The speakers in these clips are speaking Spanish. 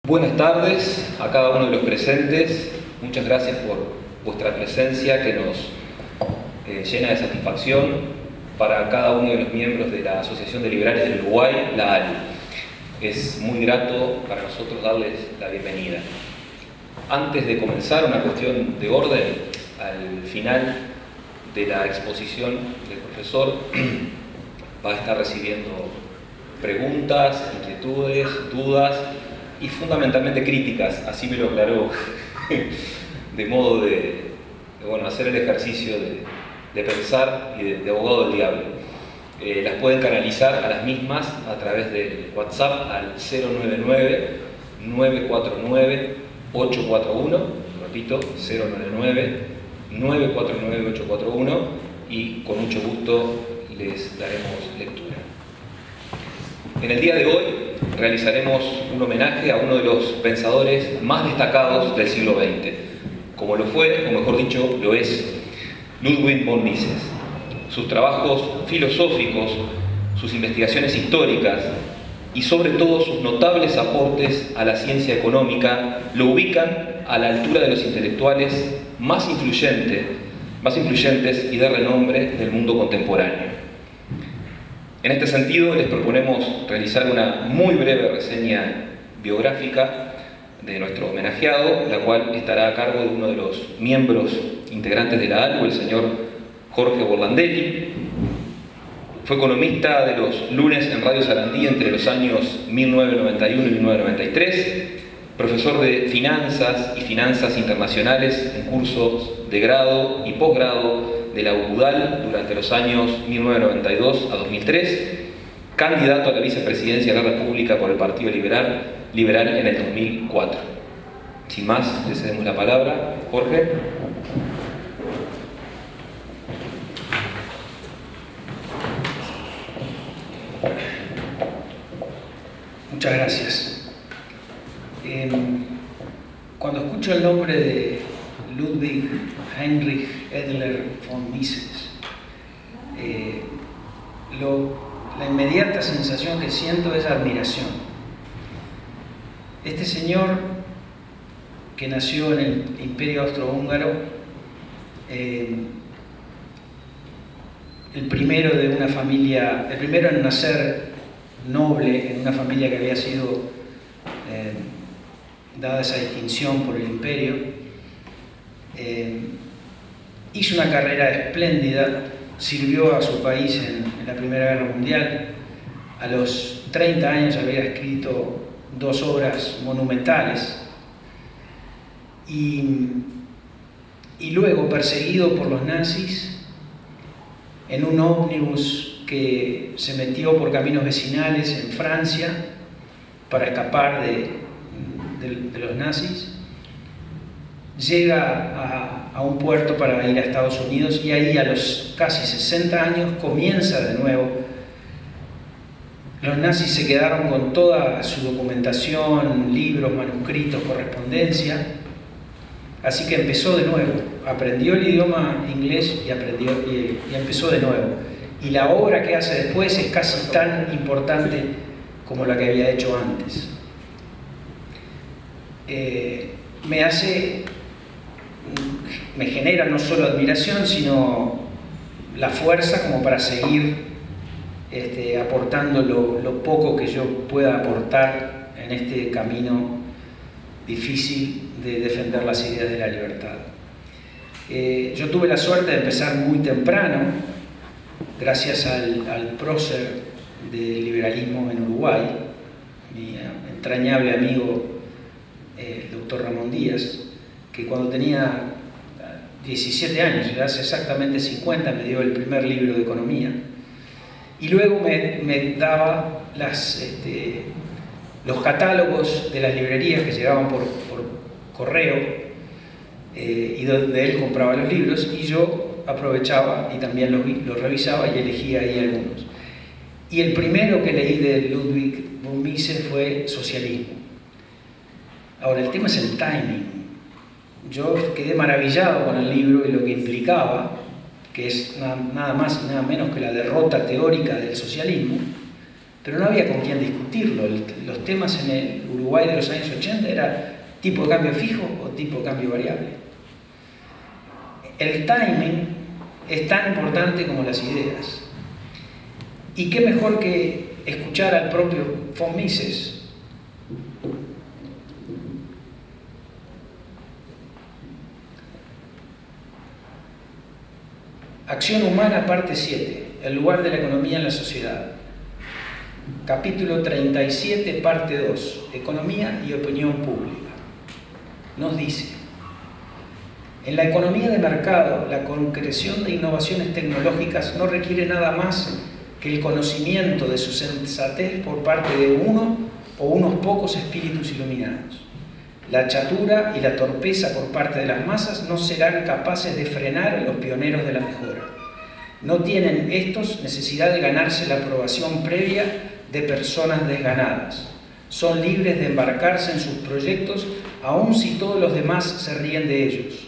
Buenas tardes a cada uno de los presentes. Muchas gracias por vuestra presencia que nos llena de satisfacción. Para cada uno de los miembros de la Asociación de Liberales del Uruguay, la ALU. Es muy grato para nosotros darles la bienvenida. Antes de comenzar, una cuestión de orden. Al final de la exposición del profesor va a estar recibiendo preguntas, inquietudes, dudas y fundamentalmente críticas, así me lo aclaró, de modo de hacer el ejercicio de pensar y de abogado del diablo. Las pueden canalizar a las mismas a través del WhatsApp al 099-949-841, repito, 099-949-841, y con mucho gusto les daremos lectura. En el día de hoy realizaremos un homenaje a uno de los pensadores más destacados del siglo XX, como lo fue, o mejor dicho, lo es, Ludwig von Mises. Sus trabajos filosóficos, sus investigaciones históricas y sobre todo sus notables aportes a la ciencia económica lo ubican a la altura de los intelectuales más influyentes y de renombre del mundo contemporáneo. En este sentido, les proponemos realizar una muy breve reseña biográfica de nuestro homenajeado, la cual estará a cargo de uno de los miembros integrantes de la ALU, el señor Jorge Borlandelli. Fue economista de los lunes en Radio Sarandí entre los años 1991 y 1993, profesor de finanzas y finanzas internacionales en cursos de grado y posgrado de la UDAL durante los años 1992 a 2003, candidato a la vicepresidencia de la República por el Partido Liberal en el 2004. Sin más, le cedemos la palabra. Jorge. Muchas gracias. Cuando escucho el nombre de Ludwig Heinrich Edler von Mises, la inmediata sensación que siento es admiración. Este señor, que nació en el Imperio Austrohúngaro, el primero en nacer noble en una familia que había sido dada esa distinción por el imperio, hizo una carrera espléndida, sirvió a su país en la Primera Guerra Mundial. A los 30 años había escrito 2 obras monumentales y luego, perseguido por los nazis, en un ómnibus que se metió por caminos vecinales en Francia para escapar de los nazis, llega a un puerto para ir a Estados Unidos y ahí a los casi 60 años comienza de nuevo. Los nazis se quedaron con toda su documentación, libros, manuscritos, correspondencia, así que empezó de nuevo, aprendió el idioma inglés y empezó de nuevo. Y la obra que hace después es casi tan importante como la que había hecho antes. Me genera no solo admiración, sino la fuerza como para seguir aportando lo poco que yo pueda aportar en este camino difícil de defender las ideas de la libertad. Yo tuve la suerte de empezar muy temprano, gracias al prócer del liberalismo en Uruguay, mi entrañable amigo, el doctor Ramón Díaz, que cuando tenía 17 años, ya hace exactamente 50, me dio el primer libro de economía, y luego me daba los catálogos de las librerías que llegaban por correo, y donde él compraba los libros, y yo aprovechaba y también los revisaba y elegía ahí algunos. Y el primero que leí de Ludwig von Mises fue Socialismo. Ahora, el tema es el timing. Yo quedé maravillado con el libro y lo que implicaba, que es nada más y nada menos que la derrota teórica del socialismo, pero no había con quién discutirlo. Los temas en el Uruguay de los años 80 era tipo de cambio fijo o tipo de cambio variable. El timing es tan importante como las ideas. Y qué mejor que escuchar al propio von Mises. Acción humana, parte 7. El lugar de la economía en la sociedad. Capítulo 37, parte 2. Economía y opinión pública. Nos dice: en la economía de mercado, la concreción de innovaciones tecnológicas no requiere nada más que el conocimiento de su sensatez por parte de uno o unos pocos espíritus iluminados. La chatura y la torpeza por parte de las masas no serán capaces de frenar a los pioneros de la mejora. No tienen estos necesidad de ganarse la aprobación previa de personas desganadas. Son libres de embarcarse en sus proyectos, aun si todos los demás se ríen de ellos.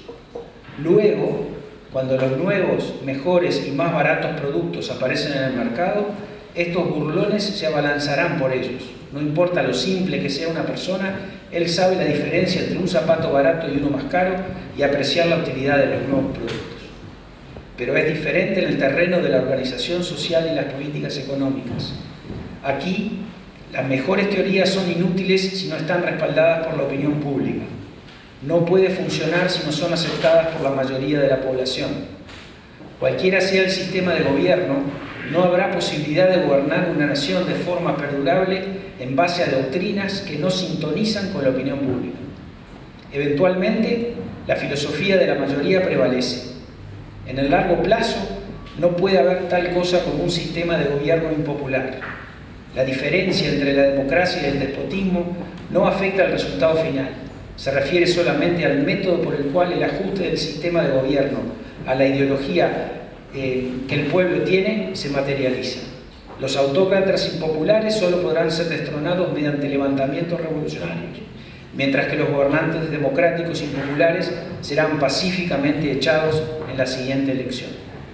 Luego, cuando los nuevos, mejores y más baratos productos aparecen en el mercado, estos burlones se abalanzarán por ellos. No importa lo simple que sea una persona, él sabe la diferencia entre un zapato barato y uno más caro y apreciar la utilidad de los nuevos productos. Pero es diferente en el terreno de la organización social y las políticas económicas. Aquí, las mejores teorías son inútiles si no están respaldadas por la opinión pública. No puede funcionar si no son aceptadas por la mayoría de la población. Cualquiera sea el sistema de gobierno, no habrá posibilidad de gobernar una nación de forma perdurable en base a doctrinas que no sintonizan con la opinión pública. Eventualmente, la filosofía de la mayoría prevalece. En el largo plazo, no puede haber tal cosa como un sistema de gobierno impopular. La diferencia entre la democracia y el despotismo no afecta al resultado final. Se refiere solamente al método por el cual el ajuste del sistema de gobierno a la ideología que el pueblo tiene se materializa. Los autócratas impopulares solo podrán ser destronados mediante levantamientos revolucionarios, mientras que los gobernantes democráticos impopulares serán pacíficamente echados en la siguiente elección.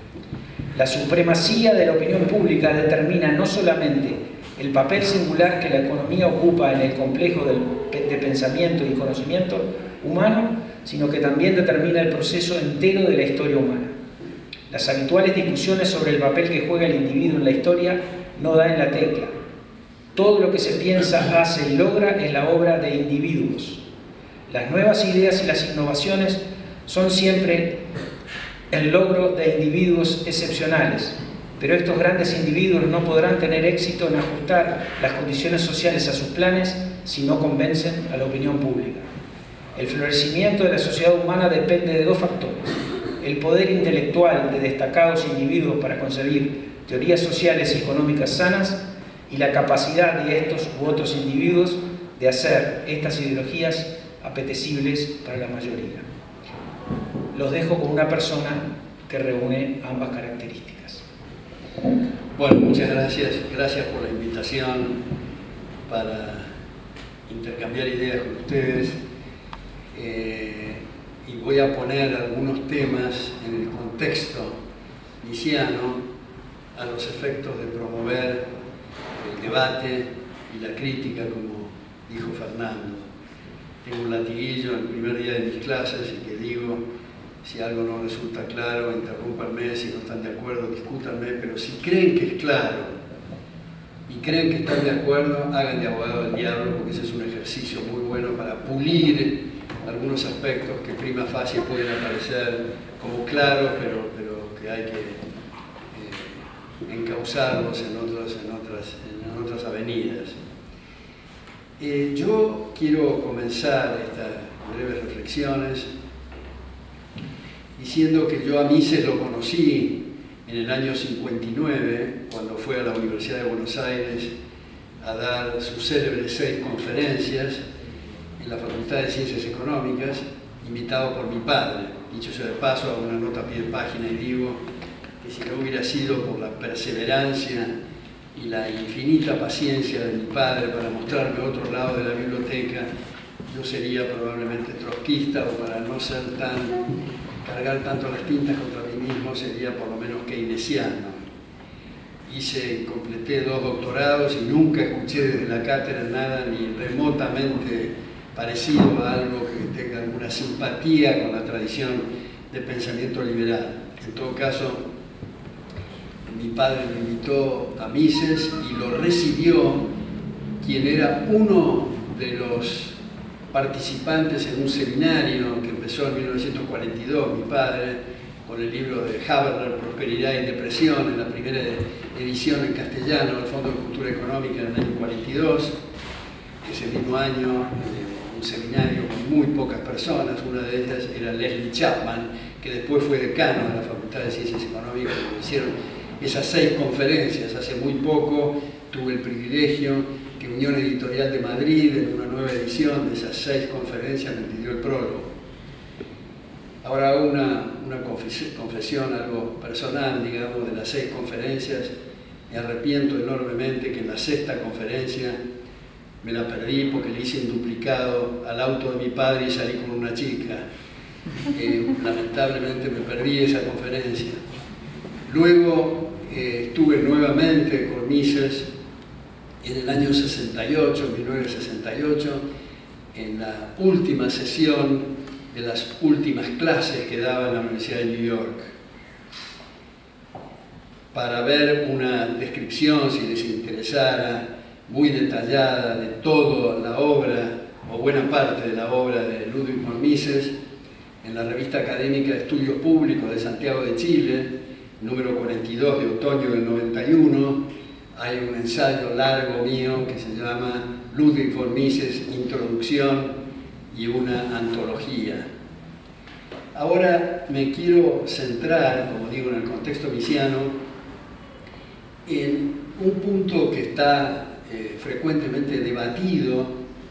La supremacía de la opinión pública determina no solamente el papel singular que la economía ocupa en el complejo de pensamiento y conocimiento humano, sino que también determina el proceso entero de la historia humana. Las habituales discusiones sobre el papel que juega el individuo en la historia no dan en la tecla. Todo lo que se piensa, hace y logra es la obra de individuos. Las nuevas ideas y las innovaciones son siempre el logro de individuos excepcionales, pero estos grandes individuos no podrán tener éxito en ajustar las condiciones sociales a sus planes si no convencen a la opinión pública. El florecimiento de la sociedad humana depende de dos factores: el poder intelectual de destacados individuos para concebir teorías sociales y económicas sanas, y la capacidad de estos u otros individuos de hacer estas ideologías apetecibles para la mayoría. Los dejo con una persona que reúne ambas características. Bueno, muchas gracias. Gracias por la invitación para intercambiar ideas con ustedes. Y voy a poner algunos temas en el contexto nietzscheano a los efectos de promover el debate y la crítica, como dijo Fernando. Tengo un latiguillo en el primer día de mis clases y que digo: si algo no resulta claro, interrúmpanme; si no están de acuerdo, discútanme, pero si creen que es claro y creen que están de acuerdo, hagan de abogado del diablo, porque ese es un ejercicio muy bueno para pulir algunos aspectos que prima facie pueden aparecer como claros, pero que hay que encauzarlos en otras avenidas. Yo quiero comenzar estas breves reflexiones diciendo que yo a Mises lo conocí en el año 59, cuando fue a la Universidad de Buenos Aires a dar sus célebres 6 conferencias en la Facultad de Ciencias Económicas, invitado por mi padre. Dicho sea de paso, hago una nota a pie de página y digo que si no hubiera sido por la perseverancia y la infinita paciencia de mi padre para mostrarme otro lado de la biblioteca, yo sería probablemente trotskista, o para no ser cargar tanto las tintas contra mí mismo, sería por lo menos keynesiano. hice y completé 2 doctorados y nunca escuché desde la cátedra nada ni remotamente parecido a algo que tenga alguna simpatía con la tradición del pensamiento liberal. En todo caso, mi padre me invitó a Mises y lo recibió quien era uno de los participantes en un seminario que empezó en 1942, mi padre, con el libro de Habermas, Prosperidad y Depresión, en la primera edición en castellano del Fondo de Cultura Económica en el año 42. Ese mismo año, un seminario con muy pocas personas, una de ellas era Leslie Chapman, que después fue decano de la Facultad de Ciencias Económicas, donde hicieron esas 6 conferencias. Hace muy poco tuve el privilegio que Unión Editorial de Madrid, en una nueva edición de esas 6 conferencias, me pidió el prólogo. Ahora hago una confesión algo personal, digamos, de las 6 conferencias. Me arrepiento enormemente que en la 6ª conferencia me la perdí porque le hice un duplicado al auto de mi padre y salí con una chica. Lamentablemente me perdí esa conferencia. Luego estuve nuevamente con Mises en el año 68, 1968, en la última sesión de las últimas clases que daba en la Universidad de New York, para ver una descripción, si les interesara, muy detallada de toda la obra, o buena parte de la obra de Ludwig von Mises, en la revista académica de Estudios Públicos de Santiago de Chile, número 42 de otoño del 91, hay un ensayo largo mío que se llama Ludwig von Mises, Introducción y una antología. Ahora me quiero centrar, como digo, en el contexto misiano, en un punto que está frecuentemente debatido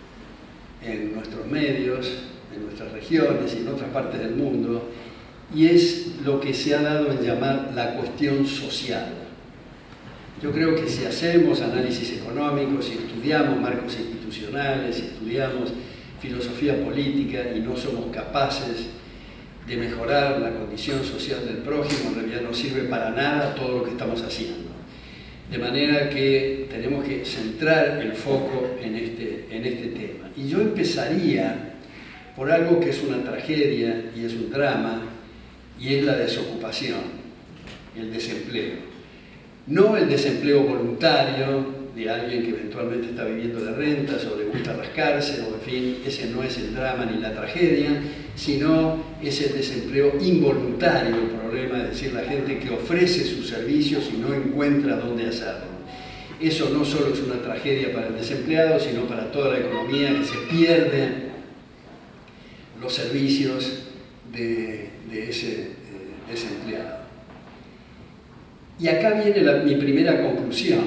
en nuestros medios, en nuestras regiones y en otras partes del mundo, y es lo que se ha dado en llamar la cuestión social. Yo creo que si hacemos análisis económicos, si estudiamos marcos institucionales, si estudiamos filosofía política y no somos capaces de mejorar la condición social del prójimo, en realidad no sirve para nada todo lo que estamos haciendo. De manera que tenemos que centrar el foco en este tema. Y yo empezaría por algo que es una tragedia y es un drama, y es la desocupación, el desempleo. No el desempleo voluntario de alguien que eventualmente está viviendo de rentas o le gusta rascarse, o en fin, ese no es el drama ni la tragedia, sino es el desempleo involuntario, el problema, es decir, la gente que ofrece sus servicios y no encuentra dónde hacerlo. Eso no solo es una tragedia para el desempleado, sino para toda la economía, que se pierden los servicios de ese desempleado. Y acá viene mi primera conclusión,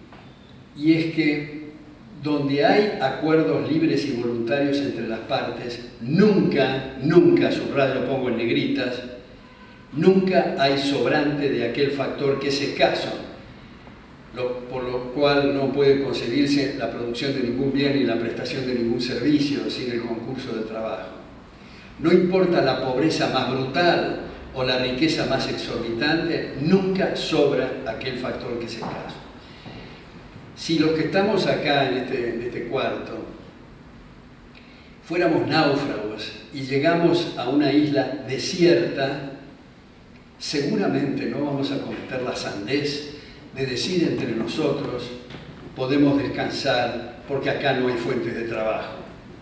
y es que donde hay acuerdos libres y voluntarios entre las partes, nunca, subrayo, pongo en negritas, nunca hay sobrante de aquel factor que es escaso, por lo cual no puede concebirse la producción de ningún bien ni la prestación de ningún servicio sin el concurso del trabajo. No importa la pobreza más brutal o la riqueza más exorbitante, nunca sobra aquel factor que es escaso. Si los que estamos acá en este cuarto fuéramos náufragos y llegamos a una isla desierta, seguramente no vamos a cometer la sandez de decir entre nosotros: podemos descansar porque acá no hay fuentes de trabajo.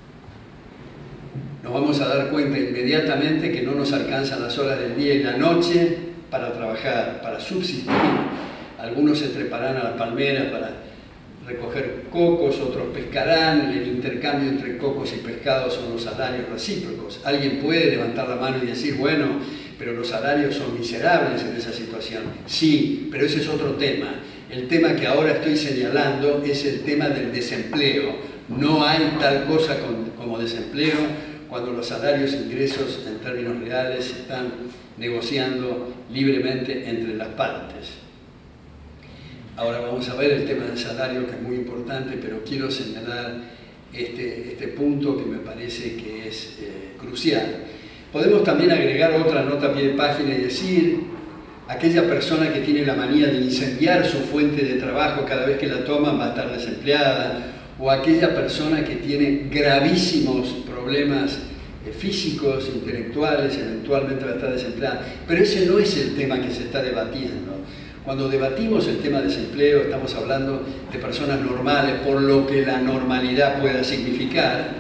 Nos vamos a dar cuenta inmediatamente que no nos alcanzan las horas del día y la noche para trabajar, para subsistir. Algunos se treparán a las palmeras para recoger cocos, otros pescarán. El intercambio entre cocos y pescados son los salarios recíprocos. Alguien puede levantar la mano y decir: bueno, pero los salarios son miserables en esa situación. Sí, pero ese es otro tema. El tema que ahora estoy señalando es el tema del desempleo. No hay tal cosa como desempleo cuando los salarios e ingresos en términos reales se están negociando libremente entre las partes. Ahora vamos a ver el tema del salario, que es muy importante, pero quiero señalar este punto que me parece que es crucial. Podemos también agregar otra nota a pie de página y decir aquella persona que tiene la manía de incendiar su fuente de trabajo cada vez que la toman va a estar desempleada, o aquella persona que tiene gravísimos problemas físicos, intelectuales, eventualmente va a estar desempleada. Pero ese no es el tema que se está debatiendo. Cuando debatimos el tema de desempleo estamos hablando de personas normales, por lo que la normalidad pueda significar.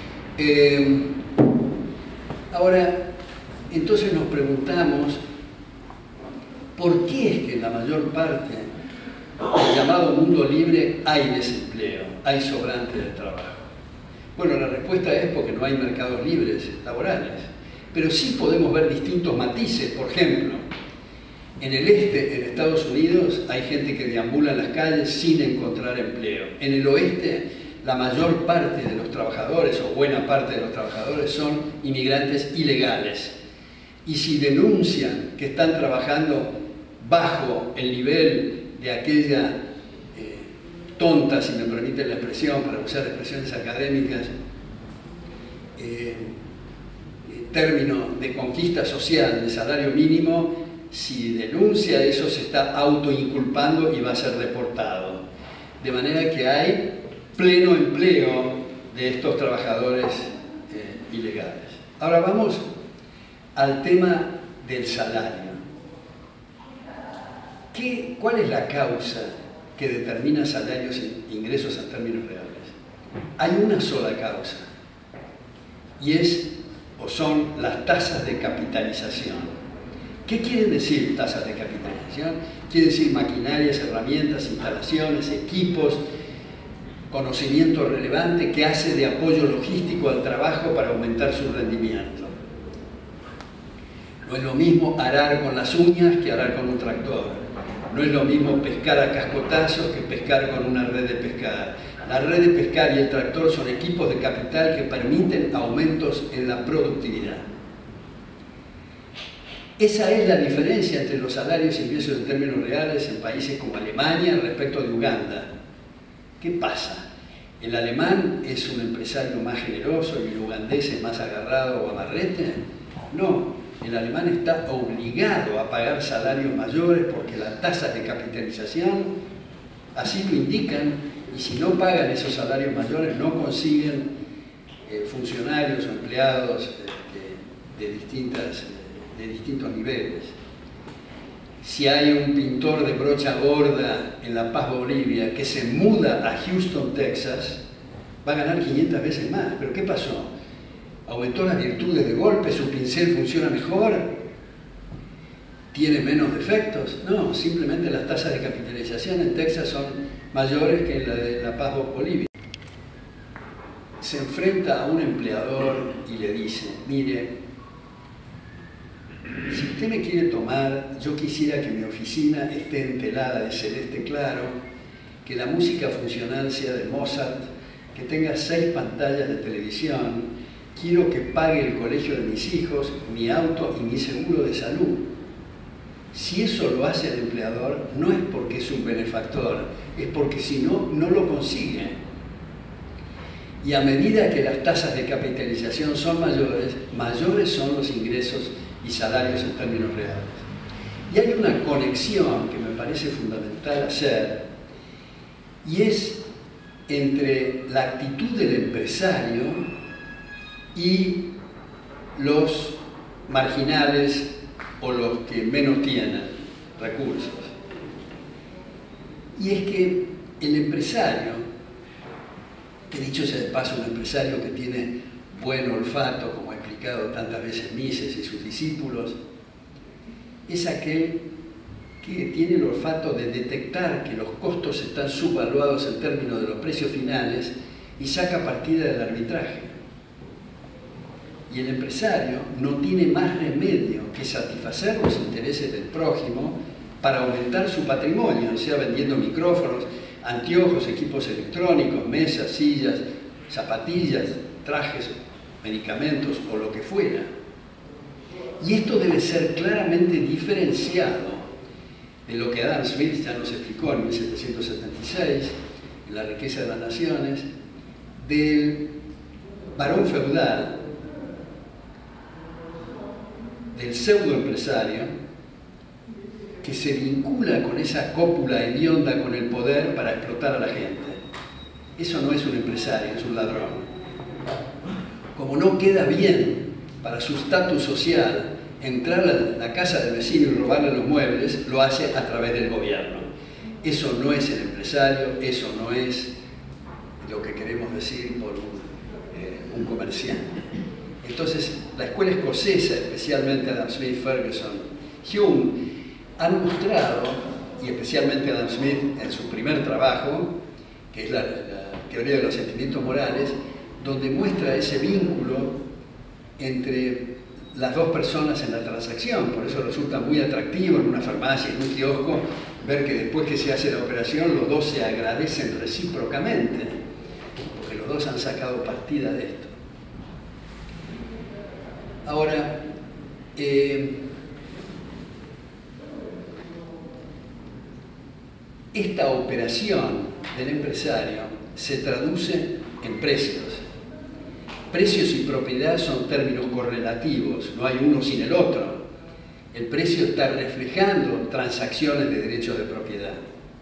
Ahora, entonces nos preguntamos, ¿por qué es que en la mayor parte del llamado mundo libre hay desempleo, hay sobrante de trabajo? Bueno, la respuesta es porque no hay mercados libres laborales, pero sí podemos ver distintos matices. Por ejemplo, en el este, en Estados Unidos, hay gente que deambula en las calles sin encontrar empleo. En el oeste, la mayor parte de los trabajadores, o buena parte de los trabajadores, son inmigrantes ilegales. Y si denuncian que están trabajando bajo el nivel de aquella tonta, si me permiten la expresión, para usar expresiones académicas, término de conquista social, de salario mínimo, si denuncia eso se está autoinculpando y va a ser deportado. De manera que hay pleno empleo de estos trabajadores ilegales. Ahora vamos al tema del salario. ¿Cuál es la causa que determina salarios e ingresos en términos reales? Hay una sola causa, y son las tasas de capitalización. ¿Qué quieren decir tasas de capitalización? Quiere decir maquinarias, herramientas, instalaciones, equipos, conocimiento relevante que hace de apoyo logístico al trabajo para aumentar su rendimiento. No es lo mismo arar con las uñas que arar con un tractor. No es lo mismo pescar a cascotazos que pescar con una red de pescar. La red de pescar y el tractor son equipos de capital que permiten aumentos en la productividad. Esa es la diferencia entre los salarios e ingresos en términos reales en países como Alemania respecto de Uganda. ¿Qué pasa? ¿El alemán es un empresario más generoso y el ugandés es más agarrado o amarrete? No. El alemán está obligado a pagar salarios mayores porque las tasas de capitalización así lo indican, y si no pagan esos salarios mayores no consiguen funcionarios o empleados de distintos niveles. Si hay un pintor de brocha gorda en La Paz, Bolivia, que se muda a Houston, Texas, va a ganar 500 veces más. ¿Pero qué pasó? ¿Aumentó las virtudes de golpe? ¿Su pincel funciona mejor? ¿Tiene menos defectos? No, simplemente las tasas de capitalización en Texas son mayores que en la de La Paz, Bolivia. Se enfrenta a un empleador y le dice, mire, si usted me quiere tomar, yo quisiera que mi oficina esté entelada de celeste claro, que la música funcional sea de Mozart, que tenga 6 pantallas de televisión, quiero que pague el colegio de mis hijos, mi auto y mi seguro de salud. Si eso lo hace el empleador, no es porque es un benefactor, es porque si no, no lo consigue. Y a medida que las tasas de capitalización son mayores, mayores son los ingresos y salarios en términos reales. Y hay una conexión que me parece fundamental hacer, y es entre la actitud del empresario y los marginales o los que menos tienen recursos. Y es que el empresario, que dicho sea de paso, un empresario que tiene buen olfato, como ha explicado tantas veces Mises y sus discípulos, es aquel que tiene el olfato de detectar que los costos están subvaluados en términos de los precios finales y saca partida del arbitraje. Y el empresario no tiene más remedio que satisfacer los intereses del prójimo para aumentar su patrimonio, sea vendiendo micrófonos, anteojos, equipos electrónicos, mesas, sillas, zapatillas, trajes, medicamentos o lo que fuera. Y esto debe ser claramente diferenciado de lo que Adam Smith ya nos explicó en 1776, en La riqueza de las naciones, del varón feudal, del pseudoempresario, que se vincula con esa cópula hedionda con el poder para explotar a la gente. Eso no es un empresario, es un ladrón. Como no queda bien para su estatus social entrar a la casa del vecino y robarle los muebles, lo hace a través del gobierno. Eso no es el empresario, eso no es lo que queremos decir por un comerciante. Entonces, la escuela escocesa, especialmente Adam Smith, Ferguson, Hume, han mostrado, y especialmente Adam Smith en su primer trabajo, que es la teoría de los sentimientos morales, donde muestra ese vínculo entre las dos personas en la transacción. Por eso resulta muy atractivo en una farmacia, en un kiosco, ver que después que se hace la operación los dos se agradecen recíprocamente, porque los dos han sacado partida de esto. Ahora, esta operación del empresario se traduce en precios. Precios y propiedad son términos correlativos, no hay uno sin el otro. El precio está reflejando transacciones de derechos de propiedad.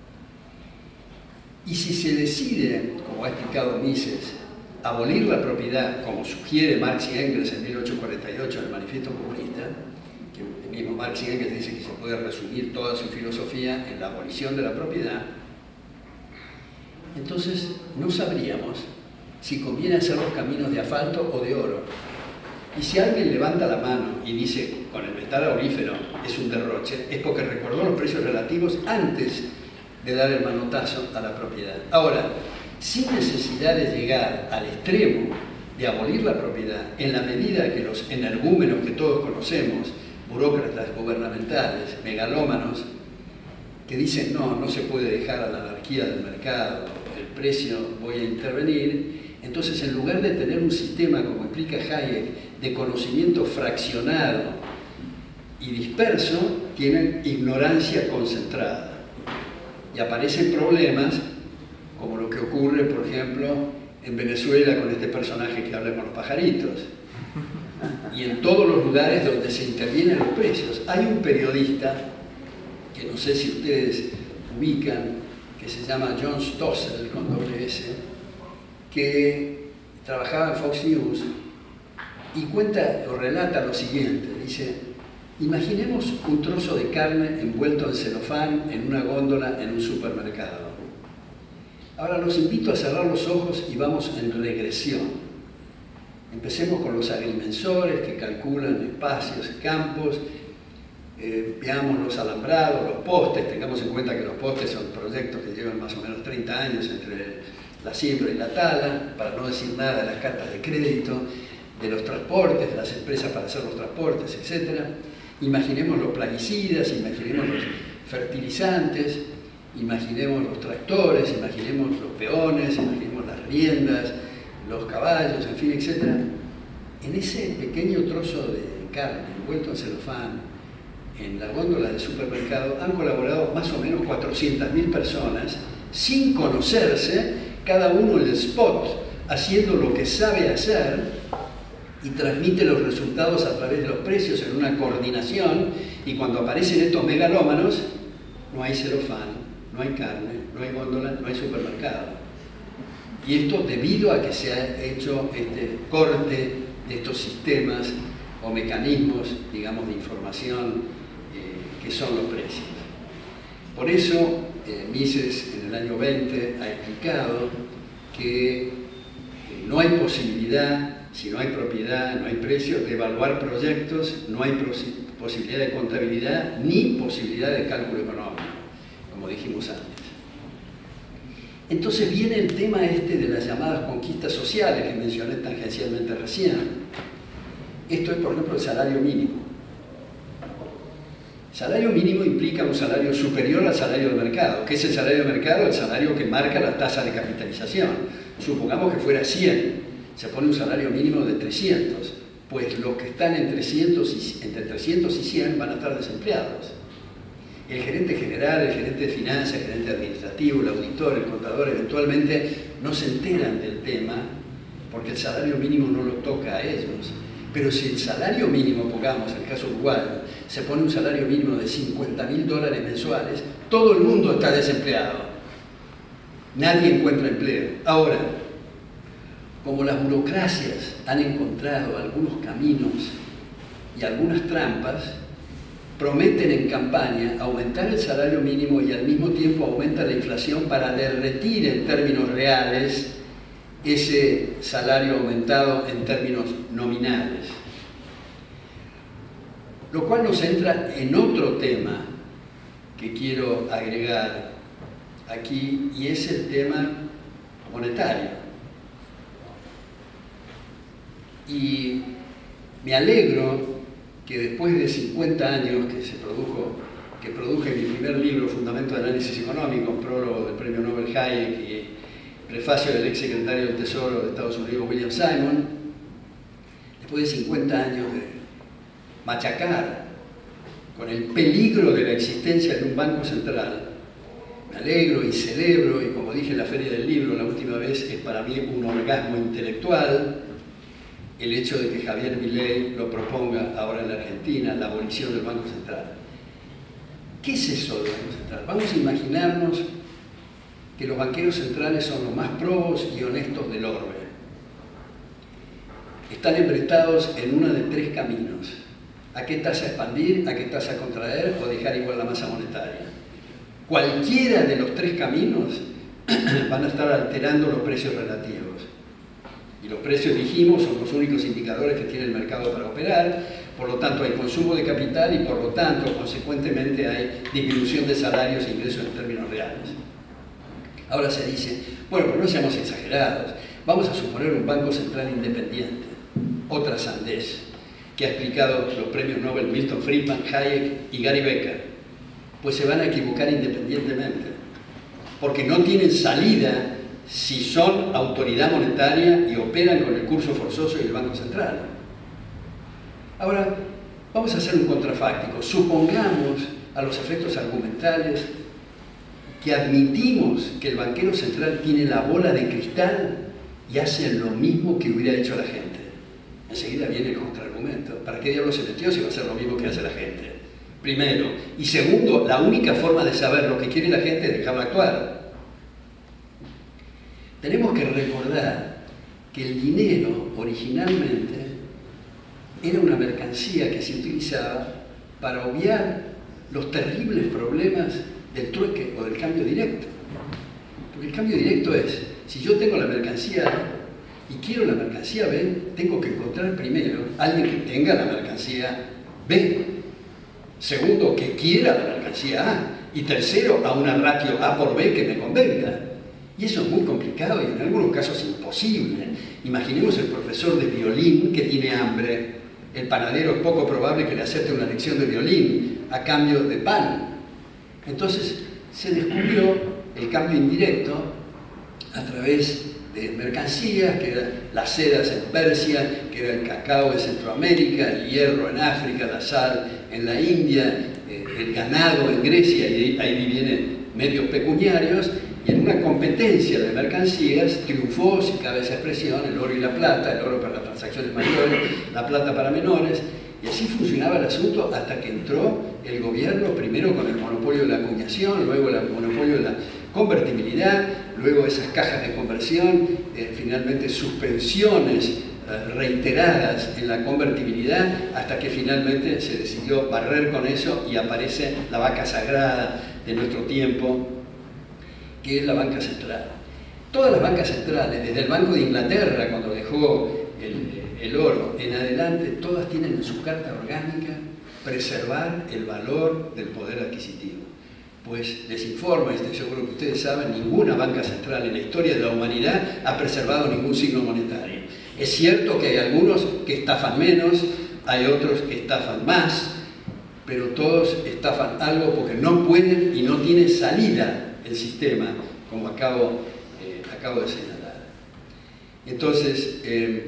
Y si se decide, como ha explicado Mises, abolir la propiedad, como sugiere Marx y Engels en 1848 en el Manifiesto Comunista, que el mismo Marx y Engels dice que se puede resumir toda su filosofía en la abolición de la propiedad, entonces no sabríamos si conviene hacer los caminos de asfalto o de oro. Y si alguien levanta la mano y dice, con el metal aurífero es un derroche, es porque recordó los precios relativos antes de dar el manotazo a la propiedad. Ahora, sin necesidad de llegar al extremo de abolir la propiedad, en la medida que los energúmenos que todos conocemos, burócratas gubernamentales, megalómanos, que dicen no se puede dejar a la anarquía del mercado, el precio, voy a intervenir. Entonces, en lugar de tener un sistema, como explica Hayek, de conocimiento fraccionado y disperso, tienen ignorancia concentrada. Y aparecen problemas como lo que ocurre, por ejemplo, en Venezuela con este personaje que habla con los pajaritos. Y en todos los lugares donde se intervienen los precios. Hay un periodista, que no sé si ustedes ubican, que se llama John Stossel, con doble S, que trabajaba en Fox News y cuenta o relata lo siguiente. Dice, imaginemos un trozo de carne envuelto en celofán en una góndola en un supermercado. Ahora los invito a cerrar los ojos y vamos en regresión. Empecemos con los agrimensores que calculan espacios, campos, veamos los alambrados, los postes, tengamos en cuenta que los postes son proyectos que llevan más o menos 30 años entre la siembra y la tala, para no decir nada de las cartas de crédito, de los transportes, de las empresas para hacer los transportes, etc. Imaginemos los plaguicidas, imaginemos los fertilizantes, imaginemos los tractores, imaginemos los peones, imaginemos las riendas, los caballos, en fin, etc. En ese pequeño trozo de carne envuelto en celofán, en la góndola del supermercado, han colaborado más o menos 400.000 personas, sin conocerse, cada uno en el spot, haciendo lo que sabe hacer, y transmite los resultados a través de los precios en una coordinación, y cuando aparecen estos megalómanos, no hay celofán, no hay carne, no hay góndola, no hay supermercado. Y esto debido a que se ha hecho este corte de estos sistemas o mecanismos, digamos, de información que son los precios. Por eso, Mises en el año 20 ha explicado que no hay posibilidad, si no hay propiedad, no hay precio, de evaluar proyectos, no hay posibilidad de contabilidad ni posibilidad de cálculo económico, como dijimos antes. Entonces viene el tema este de las llamadas conquistas sociales que mencioné tangencialmente recién. Esto es, por ejemplo, el salario mínimo. Salario mínimo implica un salario superior al salario de mercado. ¿Qué es el salario de mercado? El salario que marca la tasa de capitalización. Supongamos que fuera 100, se pone un salario mínimo de 300. Pues los que están entre 300 y 100 van a estar desempleados. El gerente general, el gerente de finanzas, el gerente administrativo, el auditor, el contador, eventualmente no se enteran del tema porque el salario mínimo no los toca a ellos. Pero si el salario mínimo, pongamos el caso uruguayo, se pone un salario mínimo de $50.000 mensuales, todo el mundo está desempleado. Nadie encuentra empleo. Ahora, como las burocracias han encontrado algunos caminos y algunas trampas, prometen en campaña aumentar el salario mínimo y al mismo tiempo aumenta la inflación para derretir en términos reales ese salario aumentado en términos nominales. Lo cual nos entra en otro tema que quiero agregar aquí, y es el tema monetario. Y me alegro que después de 50 años que produje mi primer libro, Fundamento de Análisis Económico, prólogo del Premio Nobel Hayek y prefacio del ex secretario del Tesoro de Estados Unidos, William Simon, después de 50 años de machacar con el peligro de la existencia de un banco central, me alegro y celebro, y como dije en la Feria del Libro la última vez, es para mí un orgasmo intelectual el hecho de que Javier Milei lo proponga ahora en la Argentina, la abolición del Banco Central. ¿Qué es eso del Banco Central? Vamos a imaginarnos que los banqueros centrales son los más probos y honestos del orbe. Están embretados en uno de tres caminos: a qué tasa expandir, a qué tasa contraer o dejar igual la masa monetaria. Cualquiera de los tres caminos van a estar alterando los precios relativos. Y los precios, dijimos, son los únicos indicadores que tiene el mercado para operar. Por lo tanto, hay consumo de capital y por lo tanto, consecuentemente, hay disminución de salarios e ingresos en términos reales. Ahora se dice, bueno, pero no seamos exagerados, vamos a suponer un banco central independiente, otra sandez, que ha explicado los premios Nobel Milton Friedman, Hayek y Gary Becker. Pues se van a equivocar independientemente, porque no tienen salida si son autoridad monetaria y operan con el curso forzoso y el Banco Central. Ahora, vamos a hacer un contrafáctico. Supongamos, a los efectos argumentales, que admitimos que el banquero central tiene la bola de cristal y hace lo mismo que hubiera hecho la gente. Enseguida viene el contraargumento. ¿Para qué diablos se metió si va a hacer lo mismo que hace la gente? Primero. Y segundo, la única forma de saber lo que quiere la gente es dejarla actuar. Tenemos que recordar que el dinero originalmente era una mercancía que se utilizaba para obviar los terribles problemas del trueque o del cambio directo. Porque el cambio directo es, si yo tengo la mercancía A y quiero la mercancía B, tengo que encontrar primero a alguien que tenga la mercancía B. Segundo, que quiera la mercancía A. Y tercero, a una ratio A por B que me convenga. Y eso es muy complicado y en algunos casos imposible. Imaginemos el profesor de violín que tiene hambre. El panadero es poco probable que le acepte una lección de violín a cambio de pan. Entonces se descubrió el cambio indirecto a través de mercancías, que eran las sedas en Persia, que era el cacao en Centroamérica, el hierro en África, la sal en la India, el ganado en Grecia, y ahí vienen medios pecuniarios. Y en una competencia de mercancías triunfó, si cabe esa expresión, el oro y la plata, el oro para las transacciones mayores, la plata para menores, y así funcionaba el asunto hasta que entró el gobierno, primero con el monopolio de la acuñación, luego el monopolio de la convertibilidad, luego esas cajas de conversión, finalmente suspensiones reiteradas en la convertibilidad, hasta que finalmente se decidió barrer con eso y aparece la vaca sagrada de nuestro tiempo, que es la banca central. Todas las bancas centrales, desde el Banco de Inglaterra, cuando dejó el oro en adelante, todas tienen en su carta orgánica preservar el valor del poder adquisitivo. Pues les informo, estoy seguro que ustedes saben, ninguna banca central en la historia de la humanidad ha preservado ningún signo monetario. Es cierto que hay algunos que estafan menos, hay otros que estafan más, pero todos estafan algo porque no pueden y no tienen salida el sistema, como acabo de señalar. Entonces,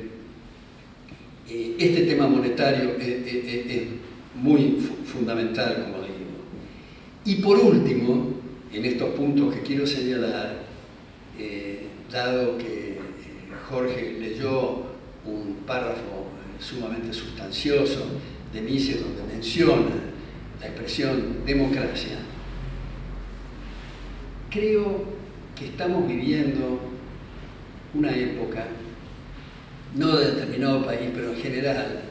este tema monetario es muy fundamental, como digo. Y por último, en estos puntos que quiero señalar, dado que Jorge leyó un párrafo sumamente sustancioso de Mises, donde menciona la expresión democracia, creo que estamos viviendo una época, no de determinado país, pero en general,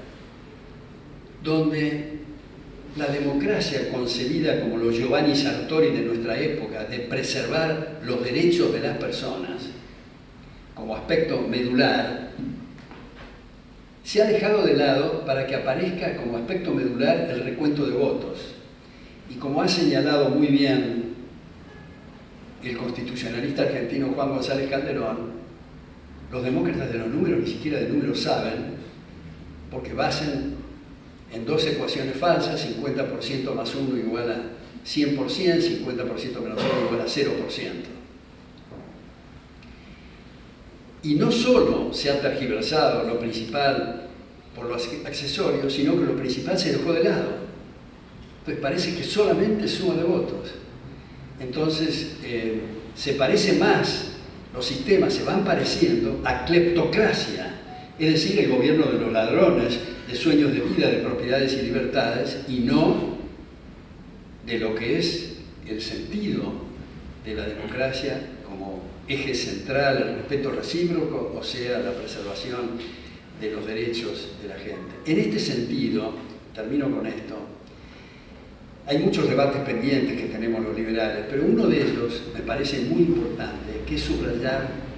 donde la democracia concebida como los Giovanni Sartori de nuestra época, de preservar los derechos de las personas como aspecto medular, se ha dejado de lado para que aparezca como aspecto medular el recuento de votos. Y como ha señalado muy bien el constitucionalista argentino Juan González Calderón, los demócratas de los números ni siquiera de números saben, porque basan en dos ecuaciones falsas: 50% más 1 igual a 100%, 50% menos 1 igual a 0%. Y no solo se ha tergiversado lo principal por los accesorios, sino que lo principal se dejó de lado. Entonces parece que solamente suma de votos. Entonces se parece más, los sistemas se van pareciendo a cleptocracia, es decir, el gobierno de los ladrones, de sueños de vida, de propiedades y libertades, y no de lo que es el sentido de la democracia como eje central, el respeto recíproco, o sea, la preservación de los derechos de la gente. En este sentido, termino con esto, hay muchos debates pendientes que tenemos los liberales, pero uno de ellos me parece muy importante, que es subrayar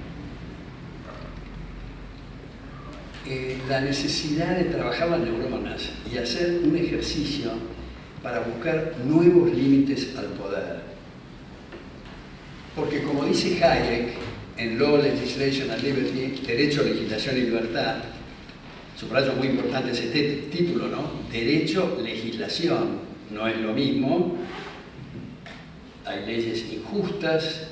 la necesidad de trabajar las neuronas y hacer un ejercicio para buscar nuevos límites al poder. Porque como dice Hayek en Law, Legislation and Liberty, Derecho, Legislación y Libertad, subrayo muy importante ese título, ¿no? Derecho, legislación, no es lo mismo. Hay leyes injustas,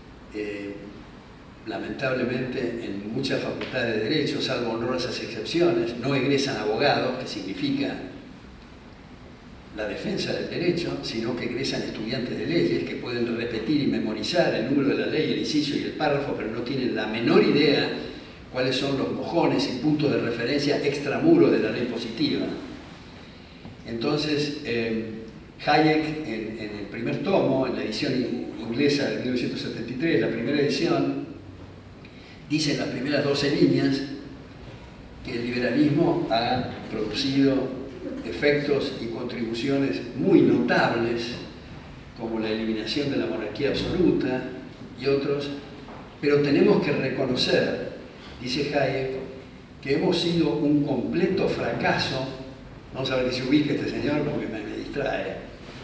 lamentablemente en muchas facultades de Derecho, salvo honrosas excepciones, no egresan abogados, que significa la defensa del derecho, sino que egresan estudiantes de leyes que pueden repetir y memorizar el número de la ley, el inciso y el párrafo, pero no tienen la menor idea cuáles son los mojones y puntos de referencia extramuro de la ley positiva. Entonces, Hayek, en el primer tomo, en la edición inglesa de 1973, la primera edición, dice en las primeras 12 líneas que el liberalismo ha producido efectos y contribuciones muy notables, como la eliminación de la monarquía absoluta y otros, pero tenemos que reconocer, dice Hayek, que hemos sido un completo fracaso. Vamos a ver que se ubique este señor porque me distrae.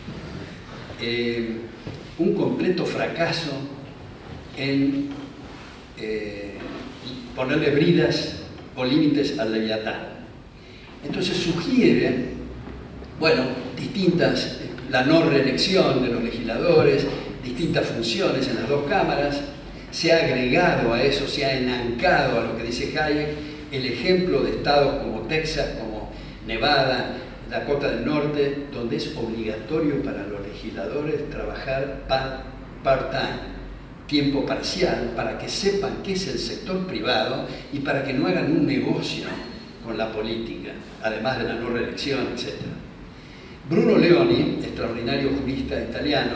Un completo fracaso en ponerle bridas o límites al leviatán. Entonces sugiere, bueno, distintas, la no reelección de los legisladores, distintas funciones en las dos cámaras. Se ha agregado a eso, se ha enancado a lo que dice Hayek, el ejemplo de estados como Texas, como Nevada, Dakota del Norte, donde es obligatorio para los legisladores trabajar part-time, tiempo parcial, para que sepan qué es el sector privado y para que no hagan un negocio con la política, además de la no reelección, etc. Bruno Leoni, extraordinario jurista italiano,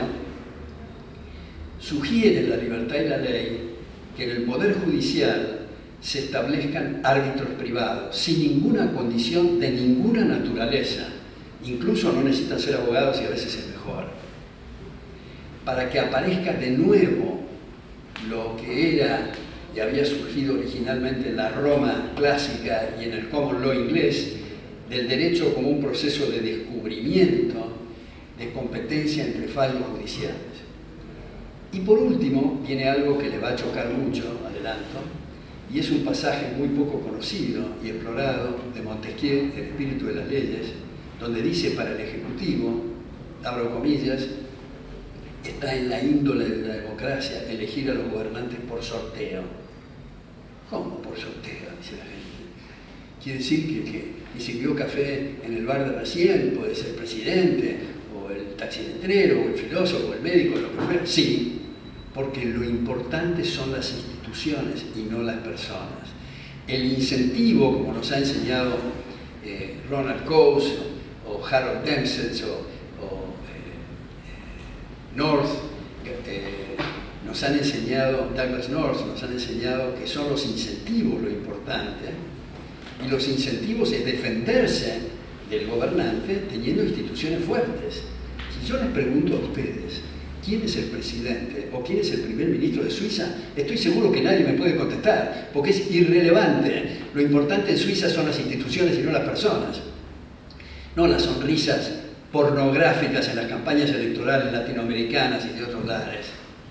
sugiere en La libertad y la ley que en el Poder Judicial se establezcan árbitros privados, sin ninguna condición de ninguna naturaleza. Incluso no necesitan ser abogados y a veces es mejor. Para que aparezca de nuevo lo que era y había surgido originalmente en la Roma clásica y en el common law inglés, del derecho como un proceso de descubrimiento de competencia entre fallos judiciales. Y por último, viene algo que le va a chocar mucho, adelanto, y es un pasaje muy poco conocido y explorado de Montesquieu, El espíritu de las leyes, donde dice para el Ejecutivo, abro comillas, está en la índole de la democracia elegir a los gobernantes por sorteo. ¿Cómo por sorteo? Dice la gente. Quiere decir que el que sirvió café en el bar de recién puede ser presidente, o el taximetrero, o el filósofo, o el médico, lo que fuera. Sí, porque lo importante son las instituciones y no las personas. El incentivo, como nos ha enseñado Ronald Coase o Harold Dempsey o North nos han enseñado, Douglas North nos han enseñado que son los incentivos lo importante, y los incentivos es defenderse del gobernante teniendo instituciones fuertes. Si yo les pregunto a ustedes quién es el presidente o quién es el primer ministro de Suiza, estoy seguro que nadie me puede contestar, porque es irrelevante. Lo importante en Suiza son las instituciones y no las personas, no las sonrisas pornográficas en las campañas electorales latinoamericanas y de otros lares.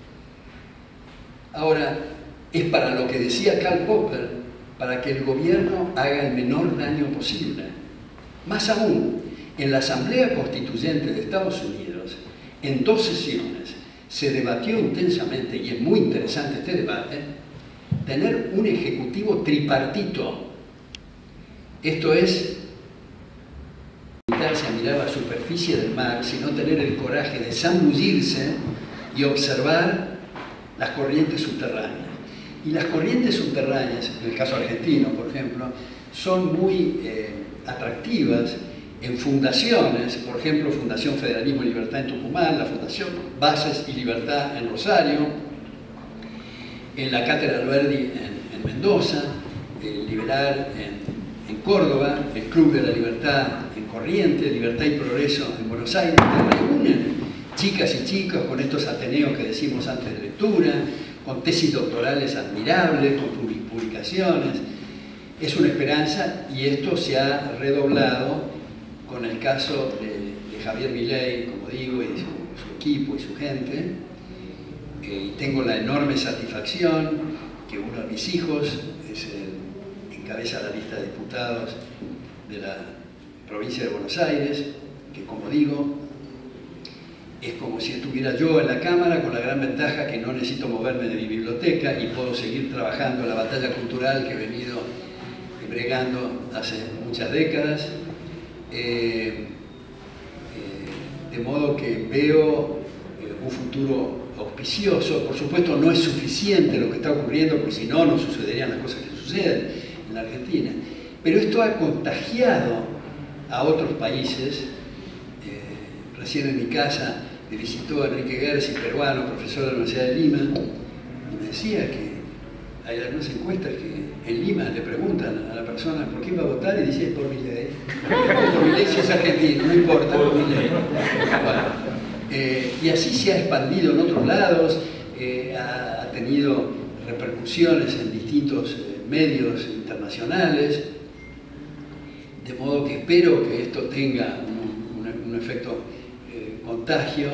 Ahora, es para lo que decía Karl Popper, para que el gobierno haga el menor daño posible. Más aún, en la Asamblea Constituyente de Estados Unidos, en 2 sesiones, se debatió intensamente, y es muy interesante este debate, tener un ejecutivo tripartito. Esto es limitarse a mirar la superficie del mar, sino tener el coraje de zambullirse y observar las corrientes subterráneas. Y las corrientes subterráneas, en el caso argentino, por ejemplo, son muy atractivas en fundaciones, por ejemplo, Fundación Federalismo y Libertad en Tucumán, la Fundación Bases y Libertad en Rosario, en la Cátedra Alberdi en Mendoza, el Liberal en Córdoba, el Club de la Libertad en Corrientes, Libertad y Progreso en Buenos Aires, que reúnen chicas y chicos con estos ateneos que decimos antes de lectura, con tesis doctorales admirables, con publicaciones. Es una esperanza, y esto se ha redoblado con el caso de Javier Milei, como digo, y de su equipo y su gente. Y tengo la enorme satisfacción que uno de mis hijos encabeza la lista de diputados de la provincia de Buenos Aires, que, como digo, es como si estuviera yo en la Cámara, con la gran ventaja que no necesito moverme de mi biblioteca y puedo seguir trabajando en la batalla cultural que he venido bregando hace muchas décadas. De modo que veo un futuro auspicioso. Por supuesto, no es suficiente lo que está ocurriendo, porque si no, no sucederían las cosas que suceden en la Argentina. Pero esto ha contagiado a otros países. Recién en mi casa me visitó Enrique Gersi, peruano, profesor de la Universidad de Lima, y me decía que hay algunas encuestas que en Lima le preguntan a la persona por quién va a votar y dice por Milei. Por Milei si es argentino, no importa, por Milei. Bueno, y así se ha expandido en otros lados, ha tenido repercusiones en distintos medios internacionales, de modo que espero que esto tenga un efecto contagio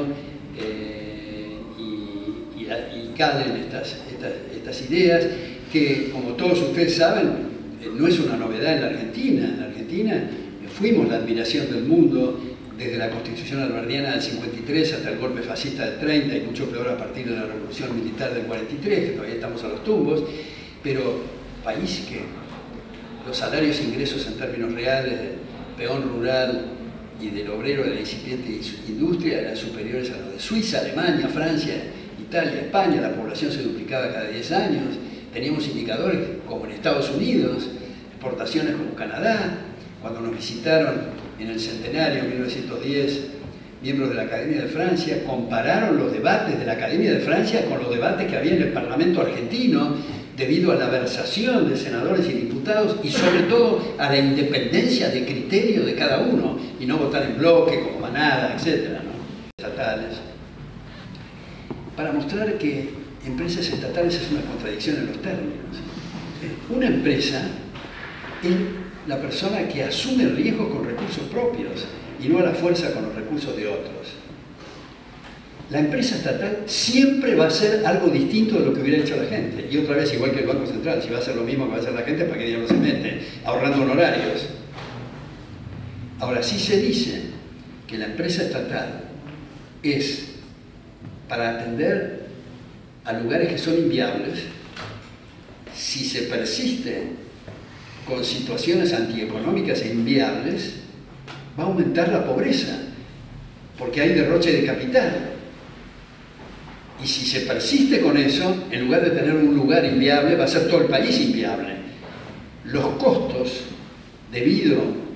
y calen estas ideas que, como todos ustedes saben, no es una novedad en la Argentina. En la Argentina fuimos la admiración del mundo desde la Constitución alberdiana del 53 hasta el golpe fascista del 30 y mucho peor a partir de la Revolución Militar del 43, que todavía estamos a los tumbos, pero país que los salarios e ingresos en términos reales del peón rural y del obrero de la incipiente industria eran superiores a los de Suiza, Alemania, Francia, Italia, España. La población se duplicaba cada 10 años. Teníamos indicadores como en Estados Unidos, exportaciones como Canadá. Cuando nos visitaron en el centenario, en 1910, miembros de la Academia de Francia, compararon los debates de la Academia de Francia con los debates que había en el Parlamento argentino, debido a la versación de senadores y diputados y sobre todo a la independencia de criterio de cada uno, y no votar en bloque, como manada, etc., ¿no? Estatales. Para mostrar que empresas estatales es una contradicción en los términos. Una empresa es la persona que asume riesgos con recursos propios y no a la fuerza con los recursos de otros. La empresa estatal siempre va a hacer algo distinto de lo que hubiera hecho la gente. Y otra vez, igual que el Banco Central, si va a hacer lo mismo que va a hacer la gente, ¿para qué diablos se mete? Ahorrando honorarios. Ahora, sí se dice que la empresa estatal es para atender a lugares que son inviables. Si se persiste con situaciones antieconómicas e inviables, va a aumentar la pobreza, porque hay derroche de capital. Y si se persiste con eso, en lugar de tener un lugar inviable, va a ser todo el país inviable. Los costos, debido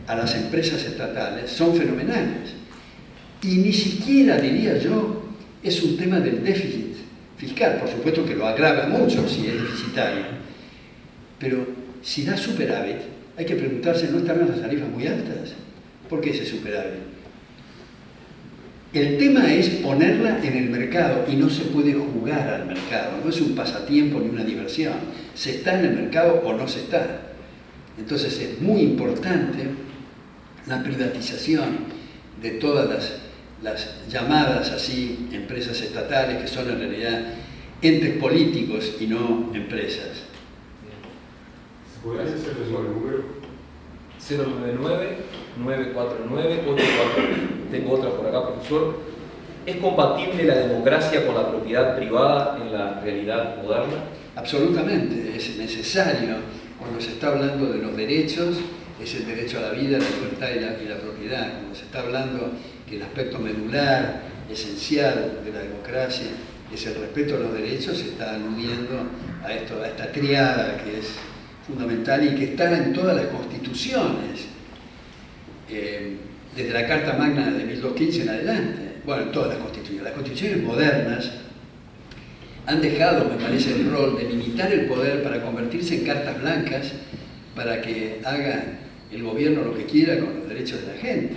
a las empresas estatales son fenomenales. Y ni siquiera, diría yo, es un tema del déficit fiscal. Por supuesto que lo agrava mucho si es deficitario. Pero si da superávit, hay que preguntarse, ¿no están las tarifas muy altas? ¿Por qué ese superávit? El tema es ponerla en el mercado y no se puede jugar al mercado. No es un pasatiempo ni una diversión. Se está en el mercado o no se está. Entonces es muy importante la privatización de todas las llamadas así empresas estatales, que son en realidad entes políticos y no empresas. ¿Podrías hacer el número? 099-949-849. Tengo otra por acá, profesor. ¿Es compatible la democracia con la propiedad privada en la realidad moderna? Absolutamente, es necesario. Cuando se está hablando de los derechos, es el derecho a la vida, la libertad y la propiedad. Cuando se está hablando que el aspecto medular, esencial de la democracia, es el respeto a los derechos, se está aludiendo a esta triada que es fundamental y que está en todas las constituciones, desde la Carta Magna de 1215 en adelante. Bueno, en todas las constituciones. Las constituciones modernas han dejado, me parece, el rol de limitar el poder para convertirse en cartas blancas para que haga el gobierno lo que quiera con los derechos de la gente.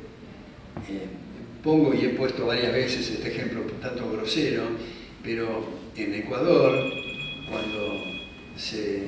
Pongo y he puesto varias veces este ejemplo un tanto grosero, pero en Ecuador, cuando se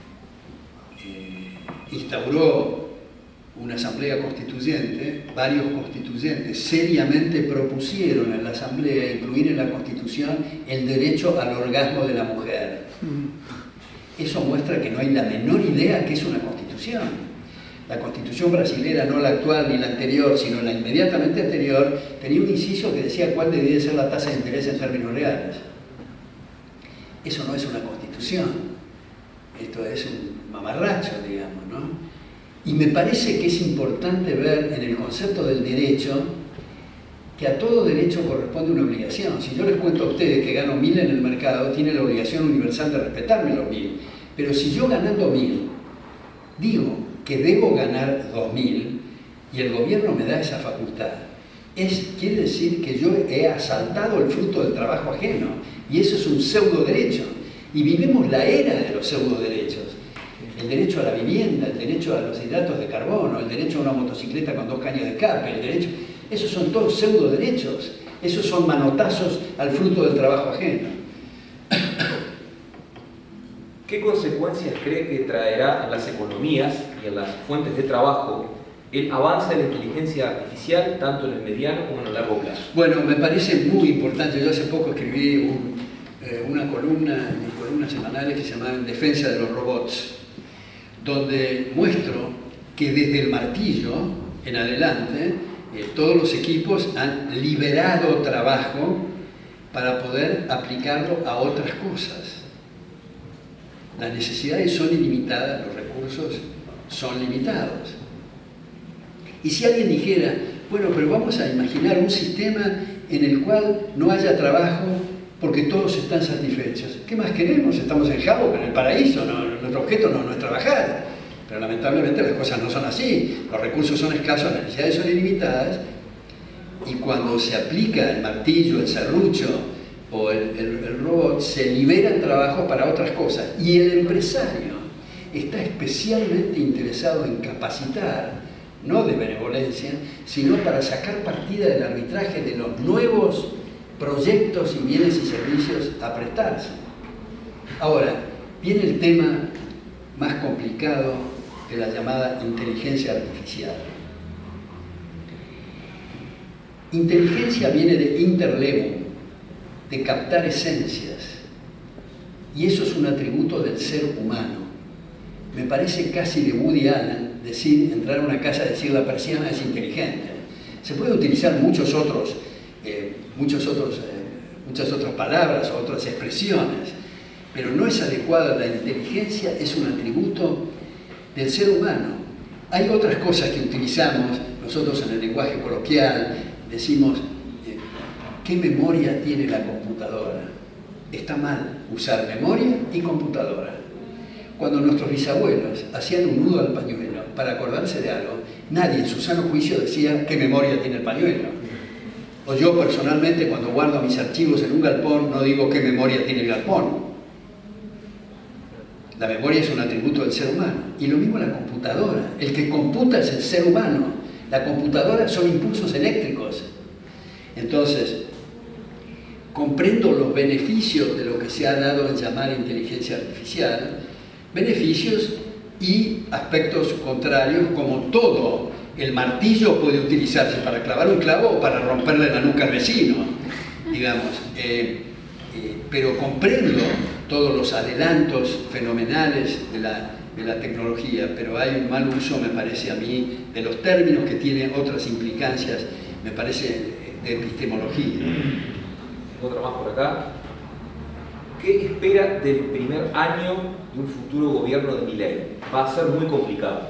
instauró una asamblea constituyente, varios constituyentes seriamente propusieron en la asamblea incluir en la constitución el derecho al orgasmo de la mujer. Eso muestra que no hay la menor idea que es una constitución. La constitución brasilera, no la actual ni la anterior, sino la inmediatamente anterior, tenía un inciso que decía cuál debía ser la tasa de interés en términos reales. Eso no es una constitución. Esto es un mamarracho, digamos, ¿no? Y me parece que es importante ver en el concepto del derecho que a todo derecho corresponde una obligación. Si yo les cuento a ustedes que gano 1000 en el mercado, tiene la obligación universal de respetarme los 1000. Pero si yo ganando 1000 digo que debo ganar 2000 y el gobierno me da esa facultad, quiere decir que yo he asaltado el fruto del trabajo ajeno, y eso es un pseudo derecho. Y vivimos la era de los pseudo derechos. El derecho a la vivienda, el derecho a los hidratos de carbono, el derecho a una motocicleta con 2 caños de escape, el derecho... Esos son todos pseudo derechos. Esos son manotazos al fruto del trabajo ajeno. ¿Qué consecuencias cree que traerá en las economías y en las fuentes de trabajo el avance de la inteligencia artificial, tanto en el mediano como en el largo plazo? Bueno, me parece muy importante. Yo hace poco escribí una columna en mis columnas semanales que se llama En defensa de los robots, donde muestro que desde el martillo en adelante todos los equipos han liberado trabajo para poder aplicarlo a otras cosas. Las necesidades son ilimitadas, los recursos son limitados. Y si alguien dijera, bueno, pero vamos a imaginar un sistema en el cual no haya trabajo porque todos están satisfechos. ¿Qué más queremos? Estamos en Jabo, en el paraíso, ¿no? Nuestro objeto no es trabajar. Pero lamentablemente las cosas no son así. Los recursos son escasos, las necesidades son ilimitadas, y cuando se aplica el martillo, el serrucho o el robot, se liberan trabajos para otras cosas. Y el empresario está especialmente interesado en capacitar, no de benevolencia, sino para sacar partida del arbitraje de los nuevos proyectos y bienes y servicios a prestarse. Ahora, viene el tema más complicado de la llamada inteligencia artificial. Inteligencia viene de interlevum, de captar esencias, y eso es un atributo del ser humano. Me parece casi de Woody Allen decir, entrar a una casa y decir la persiana es inteligente. Se puede utilizar muchas otras palabras o otras expresiones, pero no es adecuada. La inteligencia es un atributo del ser humano. Hay otras cosas que utilizamos nosotros en el lenguaje coloquial. Decimos, ¿qué memoria tiene la computadora? Está mal usar memoria y computadora. Cuando nuestros bisabuelos hacían un nudo al pañuelo, para acordarse de algo, nadie en su sano juicio decía qué memoria tiene el pañuelo. O yo personalmente, cuando guardo mis archivos en un galpón, no digo qué memoria tiene el galpón. La memoria es un atributo del ser humano. Y lo mismo la computadora. El que computa es el ser humano. La computadora son impulsos eléctricos. Entonces, comprendo los beneficios de lo que se ha dado en llamar inteligencia artificial, beneficios y aspectos contrarios, como todo. El martillo puede utilizarse para clavar un clavo o para romperle la nuca al vecino, digamos. Pero comprendo todos los adelantos fenomenales de la tecnología, pero hay un mal uso, me parece a mí, de los términos que tienen otras implicancias, me parece, de epistemología. Otra más por acá. ¿Qué espera del primer año de un futuro gobierno de Milei? Va a ser muy complicado.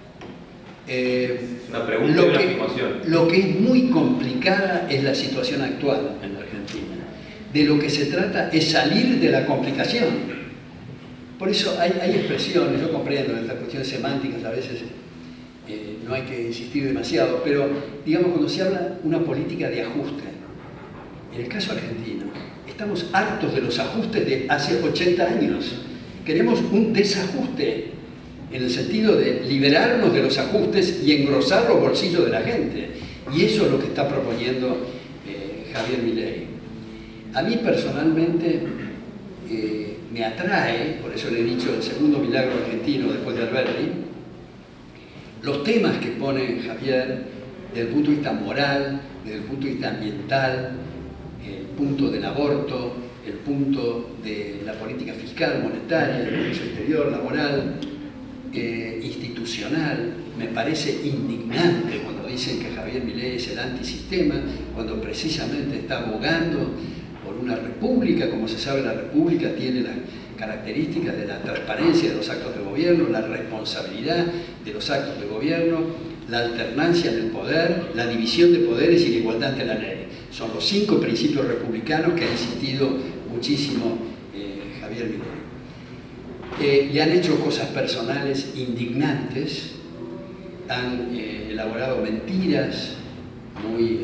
Una pregunta y una afirmación. Lo que es muy complicada es la situación actual en la Argentina. De lo que se trata es salir de la complicación. Por eso hay expresiones, yo comprendo estas cuestiones semánticas, a veces no hay que insistir demasiado, pero digamos cuando se habla de una política de ajuste, en el caso argentino, estamos hartos de los ajustes de hace 80 años. Queremos un desajuste, en el sentido de liberarnos de los ajustes y engrosar los bolsillos de la gente. Y eso es lo que está proponiendo Javier Milei. A mí personalmente me atrae, por eso le he dicho el segundo milagro argentino después de Alberti, los temas que pone Javier desde el punto de vista moral, desde el punto de vista ambiental, el punto del aborto, el punto de la política fiscal, monetaria, el comercio exterior, laboral, institucional. Me parece indignante cuando dicen que Javier Milei es el antisistema, cuando precisamente está abogando por una república. Como se sabe, la república tiene las características de la transparencia de los actos de gobierno, la responsabilidad de los actos de gobierno, la alternancia en el poder, la división de poderes y la igualdad ante la ley. Son los 5 principios republicanos que ha insistido muchísimo Javier Milei. Le han hecho cosas personales indignantes, han elaborado mentiras muy,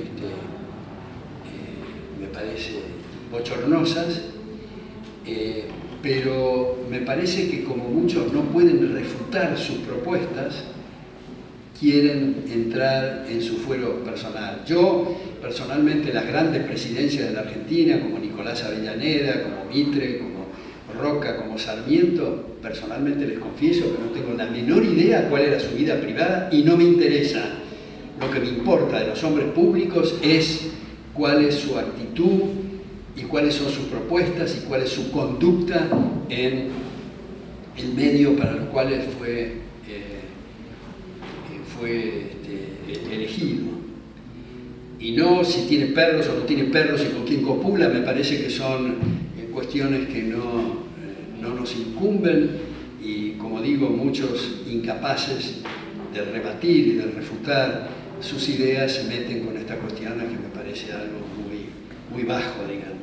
me parece, bochornosas, pero me parece que como muchos no pueden refutar sus propuestas, quieren entrar en su fuero personal. Yo, personalmente, las grandes presidencias de la Argentina, como Nicolás Avellaneda, como Mitre, como Roca, como Sarmiento, personalmente les confieso que no tengo la menor idea cuál era su vida privada y no me interesa. Lo que me importa de los hombres públicos es cuál es su actitud y cuáles son sus propuestas y cuál es su conducta en el medio para los cuales fue elegido. Y no si tiene perros o no tiene perros y con quién copula. Me parece que son cuestiones que no nos incumben y, como digo, muchos incapaces de rebatir y de refutar sus ideas se meten con estas cuestiones que me parece algo muy bajo, digamos.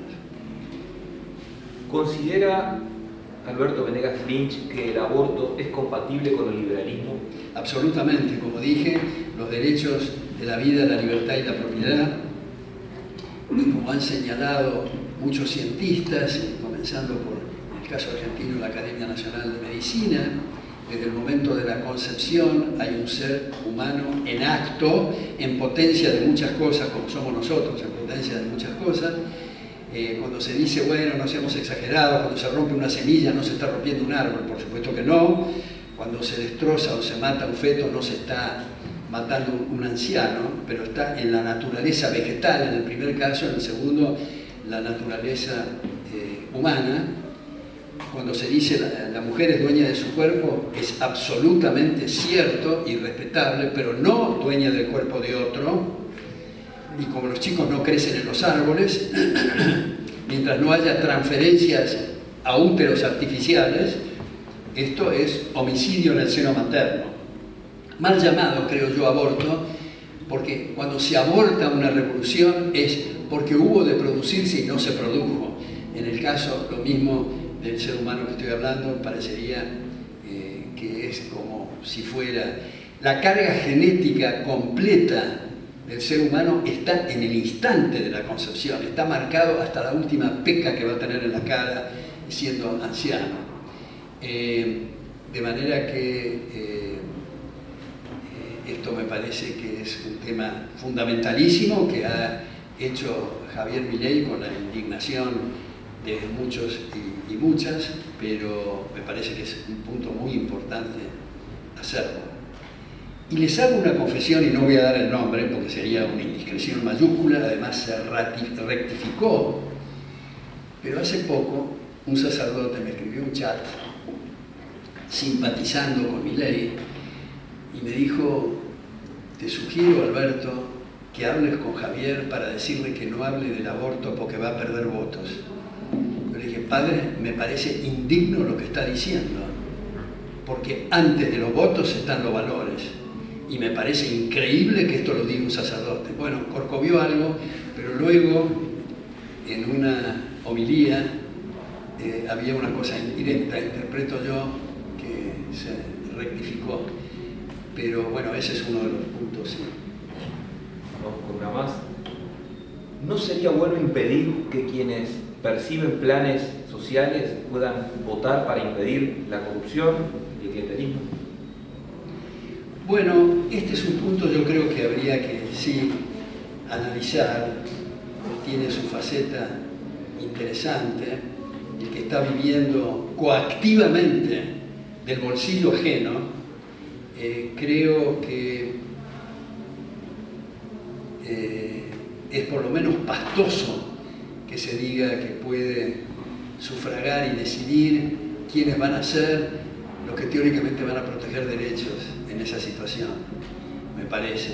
¿Considera Alberto Venegas Lynch que el aborto es compatible con el liberalismo? Absolutamente. Como dije, los derechos de la vida, la libertad y la propiedad, y como han señalado muchos cientistas, comenzando por, en el caso argentino, la Academia Nacional de Medicina, desde el momento de la concepción hay un ser humano en acto, en potencia de muchas cosas, como somos nosotros, en potencia de muchas cosas. Cuando se dice, bueno, no seamos exagerados, cuando se rompe una semilla no se está rompiendo un árbol, por supuesto que no. Cuando se destroza o se mata un feto no se está matando un anciano, pero está en la naturaleza vegetal en el primer caso, en el segundo la naturaleza humana. Cuando se dice la mujer es dueña de su cuerpo, es absolutamente cierto y respetable, pero no dueña del cuerpo de otro. Y como los chicos no crecen en los árboles, mientras no haya transferencias a úteros artificiales, esto es homicidio en el seno materno. Mal llamado, creo yo, aborto, porque cuando se aborta una revolución es porque hubo de producirse y no se produjo. En el caso, lo mismo del ser humano que estoy hablando, parecería que es como si fuera La carga genética completa del ser humano está en el instante de la concepción, está marcado hasta la última peca que va a tener en la cara siendo anciano. De manera que esto me parece que es un tema fundamentalísimo que ha hecho Javier Milei con la indignación de muchos y muchas, pero me parece que es un punto muy importante hacerlo. Y les hago una confesión, y no voy a dar el nombre porque sería una indiscreción mayúscula, además se rectificó, pero hace poco un sacerdote me escribió un chat simpatizando con Milei y me dijo: te sugiero, Alberto, que hables con Javier para decirle que no hable del aborto porque va a perder votos. Yo le dije: padre, me parece indigno lo que está diciendo, porque antes de los votos están los valores, y me parece increíble que esto lo diga un sacerdote. Bueno, corcovió algo, pero luego en una homilía había una cosa indirecta, interpreto yo, que se rectificó. Pero bueno, ese es uno de los puntos. Sí. Vamos con una más. ¿No sería bueno impedir que quienes perciben planes sociales puedan votar para impedir la corrupción y el clientelismo? Bueno, este es un punto yo creo que habría que sí analizar. Tiene su faceta interesante. El que está viviendo coactivamente del bolsillo ajeno, creo que es por lo menos pastoso que se diga que puede sufragar y decidir quiénes van a ser los que teóricamente van a proteger derechos en esa situación, me parece.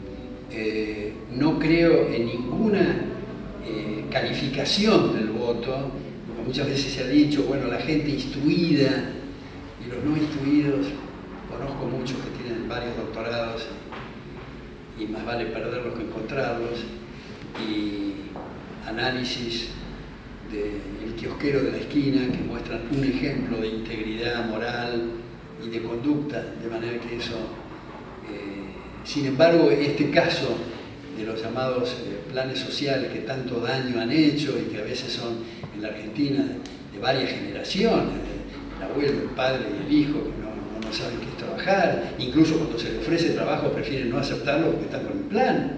No creo en ninguna calificación del voto, porque muchas veces se ha dicho, bueno, la gente instruida y los no instruidos. Conozco muchos que tienen varios doctorados y más vale perderlos que encontrarlos, y análisis del kiosquero de la esquina que muestran un ejemplo de integridad moral y de conducta, de manera que eso... sin embargo, este caso de los llamados planes sociales que tanto daño han hecho y que a veces son en la Argentina de varias generaciones, el abuelo, el padre y el hijo, que no saben qué es trabajar, incluso cuando se les ofrece trabajo prefieren no aceptarlo porque están con el plan.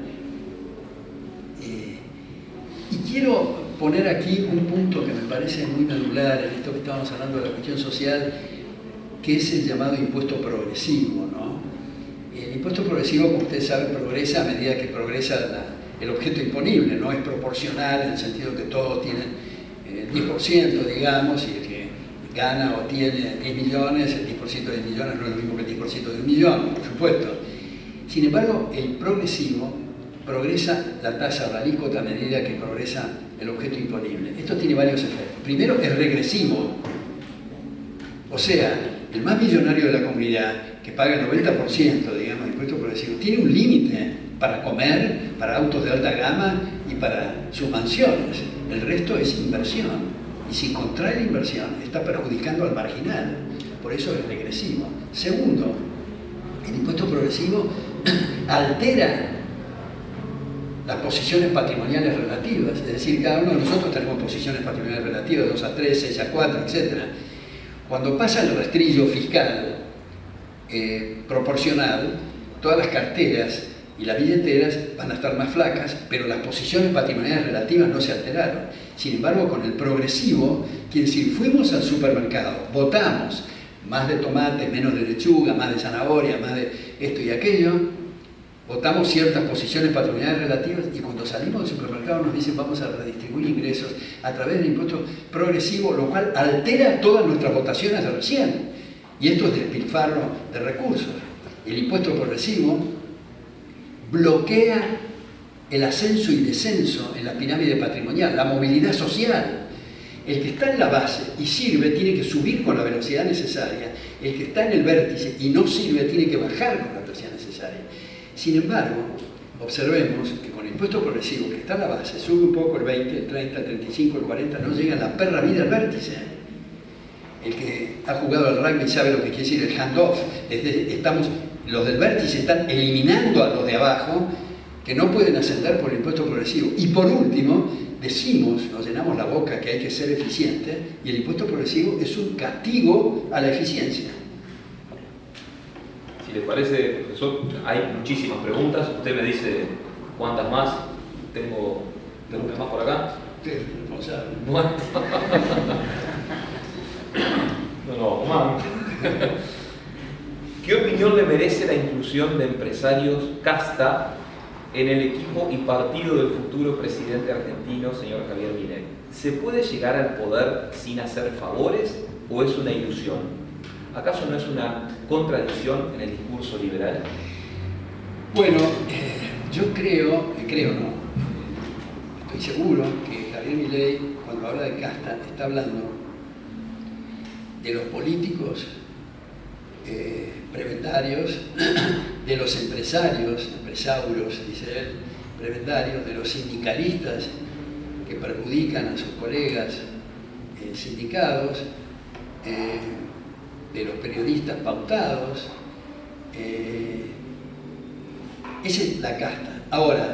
Y quiero poner aquí un punto que me parece muy medular en esto que estábamos hablando de la cuestión social, que es el llamado impuesto progresivo, ¿no? El impuesto progresivo, como ustedes saben, progresa a medida que progresa el objeto imponible, no es proporcional en el sentido que todos tienen el 10%, digamos, y el que gana o tiene 10 millones, el 10% de 10 millones no es lo mismo que el 10% de 1 millón, por supuesto. Sin embargo, el progresivo progresa la tasa o la alícuota a medida que progresa el objeto imponible. Esto tiene varios efectos. Primero, es regresivo. O sea, el más millonario de la comunidad, que paga el 90%, digamos, de impuesto progresivo, tiene un límite para comer, para autos de alta gama y para sus mansiones. El resto es inversión. Y si contrae la inversión, está perjudicando al marginal. Por eso es regresivo. Segundo, el impuesto progresivo altera las posiciones patrimoniales relativas. Es decir, cada uno de nosotros tenemos posiciones patrimoniales relativas, 2 a 3, 6 a 4, etc. Cuando pasa el rastrillo fiscal proporcional, todas las carteras y las billeteras van a estar más flacas, pero las posiciones patrimoniales relativas no se alteraron. Sin embargo, con el progresivo, quiere decir, fuimos al supermercado, votamos más de tomate, menos de lechuga, más de zanahoria, más de esto y aquello, votamos ciertas posiciones patrimoniales relativas, y cuando salimos del supermercado nos dicen vamos a redistribuir ingresos a través del impuesto progresivo, lo cual altera todas nuestras votaciones de recién. Y esto es despilfarro de recursos. El impuesto progresivo bloquea el ascenso y descenso en la pirámide patrimonial, la movilidad social. El que está en la base y sirve tiene que subir con la velocidad necesaria, el que está en el vértice y no sirve tiene que bajar con la velocidad necesaria. Sin embargo, observemos que con el impuesto progresivo que está en la base, sube un poco el 20, el 30, el 35, el 40, no llega en la perra vida al vértice. El que ha jugado al rugby sabe lo que quiere decir el hand-off. Estamos los del vértice están eliminando a los de abajo, que no pueden ascender por el impuesto progresivo. Y por último, decimos, nos llenamos la boca que hay que ser eficiente, y el impuesto progresivo es un castigo a la eficiencia. Si les parece, profesor, hay muchísimas preguntas. Usted me dice cuántas más. Tengo preguntas más por acá. Usted es el responsable. Bueno. No, más. ¿Qué opinión le merece la inclusión de empresarios casta en el equipo y partido del futuro presidente argentino, señor Javier Milei? ¿Se puede llegar al poder sin hacer favores o es una ilusión? ¿Acaso no es una contradicción en el discurso liberal? Bueno, yo creo no, estoy seguro que Javier Milei, cuando habla de casta, está hablando de los políticos prebendarios, de los empresarios, dice él, prebendarios, de los sindicalistas que perjudican a sus colegas sindicados, de los periodistas pautados. Esa es la casta. Ahora,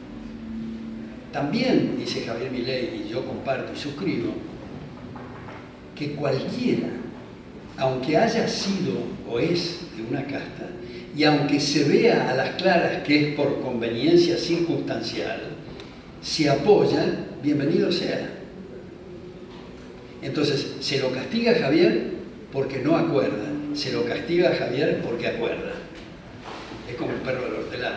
también dice Javier Milei, y yo comparto y suscribo, que cualquiera, aunque haya sido o es de una casta, y aunque se vea a las claras que es por conveniencia circunstancial, si apoya, bienvenido sea. Entonces, se lo castiga a Javier porque no acuerda, se lo castiga a Javier porque acuerda. Es como el perro del hortelano.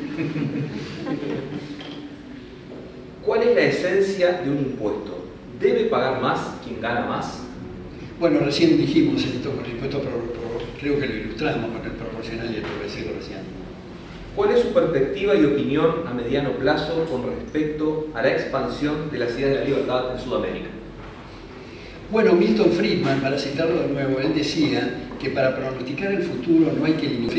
¿Cuál es la esencia de un impuesto? ¿Debe pagar más quien gana más? Bueno, recién dijimos esto con el impuesto, creo que lo ilustramos con el proporcional y el progresivo recién. ¿Cuál es su perspectiva y opinión a mediano plazo con respecto a la expansión de las ideas de la libertad en Sudamérica? Bueno, Milton Friedman, para citarlo de nuevo, él decía que para pronosticar el futuro no hay que limitar.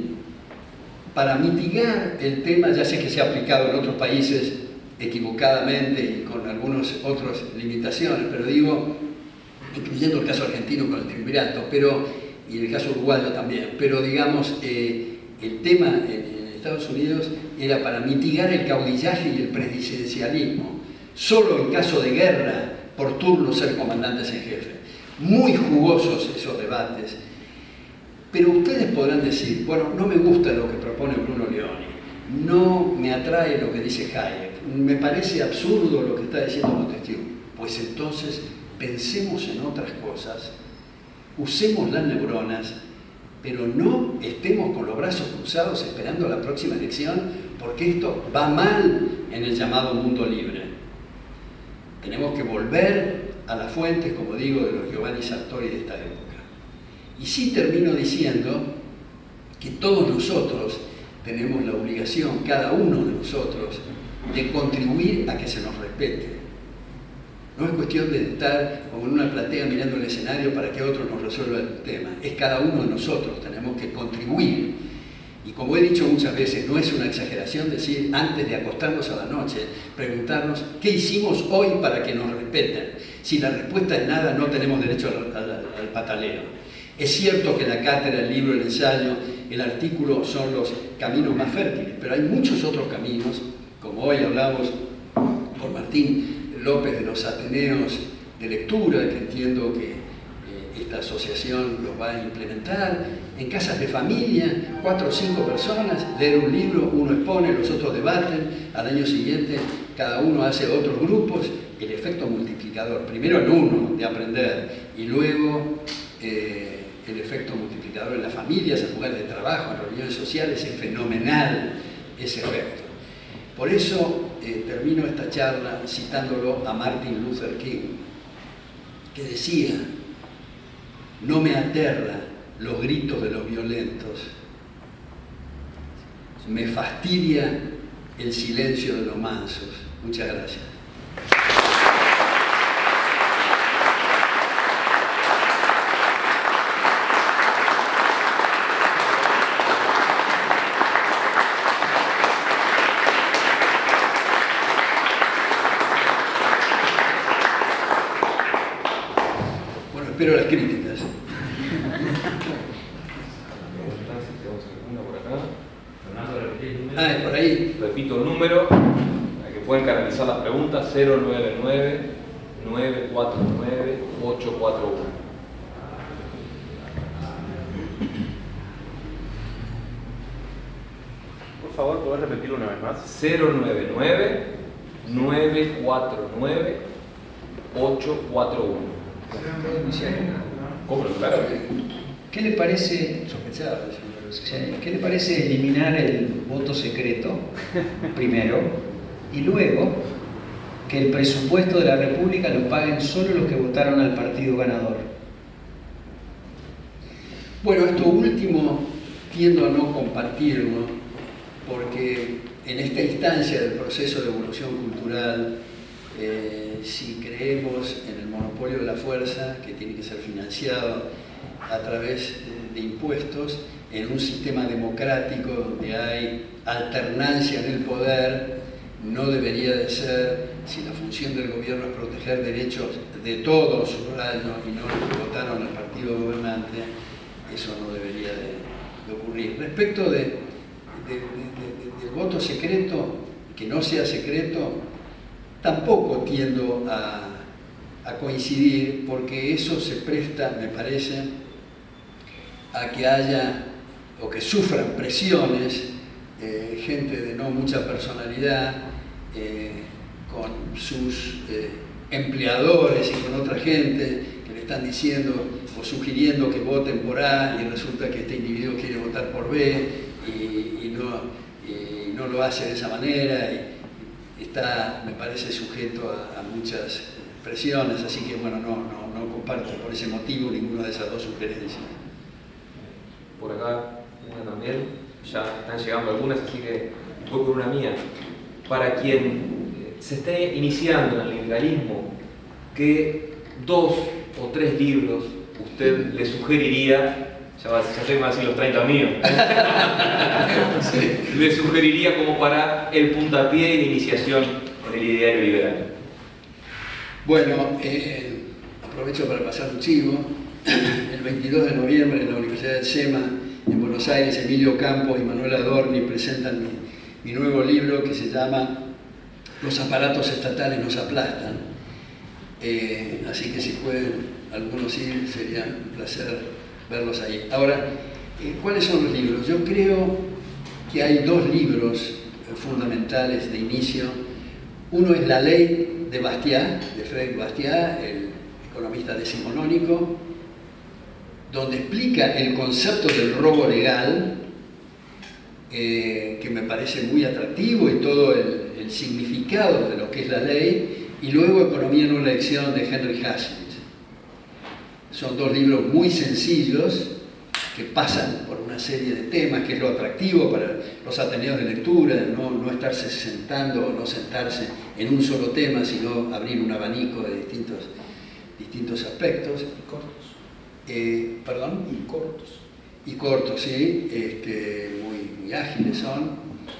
Para mitigar el tema, ya sé que se ha aplicado en otros países equivocadamente y con algunas otras limitaciones, pero digo, incluyendo el caso argentino con el triunvirato, y el caso uruguayo también, pero digamos, el tema en Estados Unidos era para mitigar el caudillaje y el presidencialismo, solo en caso de guerra, por turno ser comandantes en jefe. Muy jugosos esos debates, pero ustedes podrán decir, bueno, no me gusta lo que propone Bruno Leoni, no me atrae lo que dice Hayek, me parece absurdo lo que está diciendo Montesquieu. Pues entonces pensemos en otras cosas, usemos las neuronas, pero no estemos con los brazos cruzados esperando la próxima elección, porque esto va mal en el llamado mundo libre. Tenemos que volver a las fuentes, como digo, de los Giovanni Sartori de esta época. Y sí termino diciendo que todos nosotros tenemos la obligación, cada uno de nosotros, de contribuir a que se nos respete. No es cuestión de estar como en una platea mirando el escenario para que otro nos resuelva el tema. Es cada uno de nosotros, tenemos que contribuir. Y como he dicho muchas veces, no es una exageración decir, antes de acostarnos a la noche, preguntarnos qué hicimos hoy para que nos respeten. Si la respuesta es nada, no tenemos derecho al pataleo. Es cierto que la cátedra, el libro, el ensayo, el artículo son los caminos más fértiles, pero hay muchos otros caminos, como hoy hablamos por Martín López de los Ateneos de lectura, que entiendo que esta asociación los va a implementar, en casas de familia, 4 o 5 personas, leer un libro, uno expone, los otros debaten, al año siguiente cada uno hace otros grupos, el efecto multiplicador, primero en uno de aprender y luego el efecto multiplicador en las familias, en lugares de trabajo, en reuniones sociales, es fenomenal ese efecto. Por eso termino esta charla citándolo a Martin Luther King, que decía: no me aterra los gritos de los violentos, me fastidia el silencio de los mansos. Muchas gracias. Bueno, espero las críticas. Ah, es por ahí. Repito el número, para que pueden canalizar las preguntas: 099-949-841. Por favor, ¿podés repetirlo una vez más? 099-949-841. ¿Cómo lo claro? ¿Qué le parece, ¿qué le parece eliminar el voto secreto primero y luego que el presupuesto de la República lo paguen solo los que votaron al partido ganador? Bueno, esto último tiendo a no compartirlo, porque en esta instancia del proceso de evolución cultural, si creemos en el monopolio de la fuerza, que tiene que ser financiado a través de impuestos, en un sistema democrático donde hay alternancia en el poder, no debería de ser, si la función del gobierno es proteger derechos de todos, subrayo, y no los que votaron al partido gobernante, eso no debería de ocurrir. Respecto del voto secreto, que no sea secreto, tampoco tiendo a coincidir, porque eso se presta, me parece, a que haya o que sufran presiones gente de no mucha personalidad con sus empleadores y con otra gente que le están diciendo o sugiriendo que voten por A, y resulta que este individuo quiere votar por B y no lo hace de esa manera, y está, me parece, sujeto a muchas presiones, así que bueno, no comparto por ese motivo ninguna de esas dos sugerencias. Por acá, una también, ya están llegando algunas, así que voy por una mía. Para quien se esté iniciando en el liberalismo, ¿qué 2 o 3 libros usted le sugeriría? Ya sé que van a decir los 30 míos. Le sugeriría como para el puntapié de iniciación en el ideario liberal. Bueno, aprovecho para pasar un chivo. El 22 de noviembre en la Universidad del SEMA, en Buenos Aires, Emilio Campos y Manuel Adorni presentan mi nuevo libro, que se llama Los aparatos estatales nos aplastan. Así que si pueden algunos ir, sería un placer verlos ahí. Ahora, ¿cuáles son los libros? Yo creo que hay 2 libros fundamentales de inicio. Uno es La Ley de Bastiat, de Frédéric Bastiat, el economista decimonónico, donde explica el concepto del robo legal, que me parece muy atractivo, y todo el significado de lo que es la ley, y luego Economía en una lección de Henry Hazlitt. Son 2 libros muy sencillos que pasan por una serie de temas, que es lo atractivo para los ateneos de lectura, no estarse sentando o no sentarse en un solo tema, sino abrir un abanico de distintos aspectos. Y cortos. ¿Perdón? Y cortos. Y cortos, sí, muy ágiles son.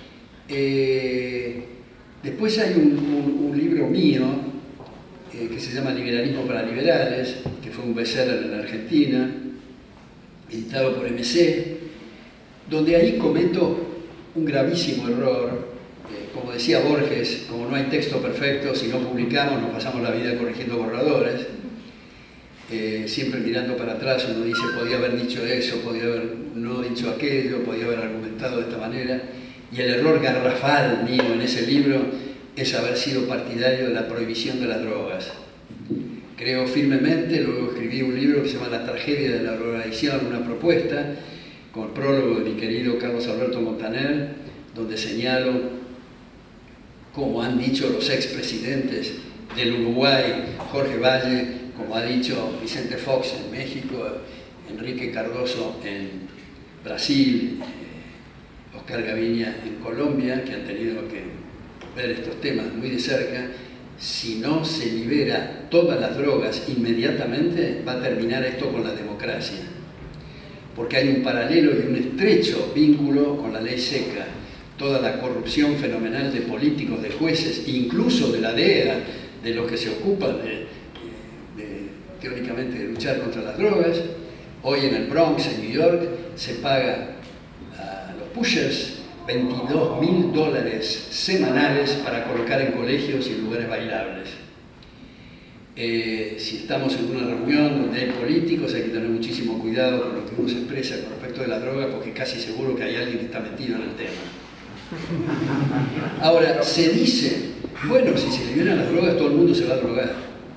Después hay un libro mío que se llama Liberalismo para Liberales, que fue un bestseller en Argentina, editado por MC, donde ahí cometo un gravísimo error. Como decía Borges, como no hay texto perfecto, si no publicamos nos pasamos la vida corrigiendo borradores. Siempre mirando para atrás uno dice, podía haber dicho eso, podía haber no dicho aquello, podía haber argumentado de esta manera, y el error garrafal mío en ese libro es haber sido partidario de la prohibición de las drogas. Creo firmemente, luego escribí un libro que se llama La tragedia de la drogadicción, una propuesta, con el prólogo de mi querido Carlos Alberto Montaner, donde señalo, como han dicho los expresidentes del Uruguay, Jorge Valle, como ha dicho Vicente Fox en México, Enrique Cardoso en Brasil, Oscar Gaviña en Colombia, que han tenido que ver estos temas muy de cerca. Si no se libera todas las drogas inmediatamente, va a terminar esto con la democracia. Porque hay un paralelo y un estrecho vínculo con la ley seca. Toda la corrupción fenomenal de políticos, de jueces, incluso de la DEA, de los que se ocupan teóricamente de luchar contra las drogas. Hoy en el Bronx, en New York, se paga a los pushers $22.000 semanales para colocar en colegios y en lugares bailables. Si estamos en una reunión donde hay políticos, hay que tener muchísimo cuidado con lo que uno se expresa con respecto de la droga, porque casi seguro que hay alguien que está metido en el tema. Ahora, se dice, bueno, si se liberan las drogas, todo el mundo se va a drogar.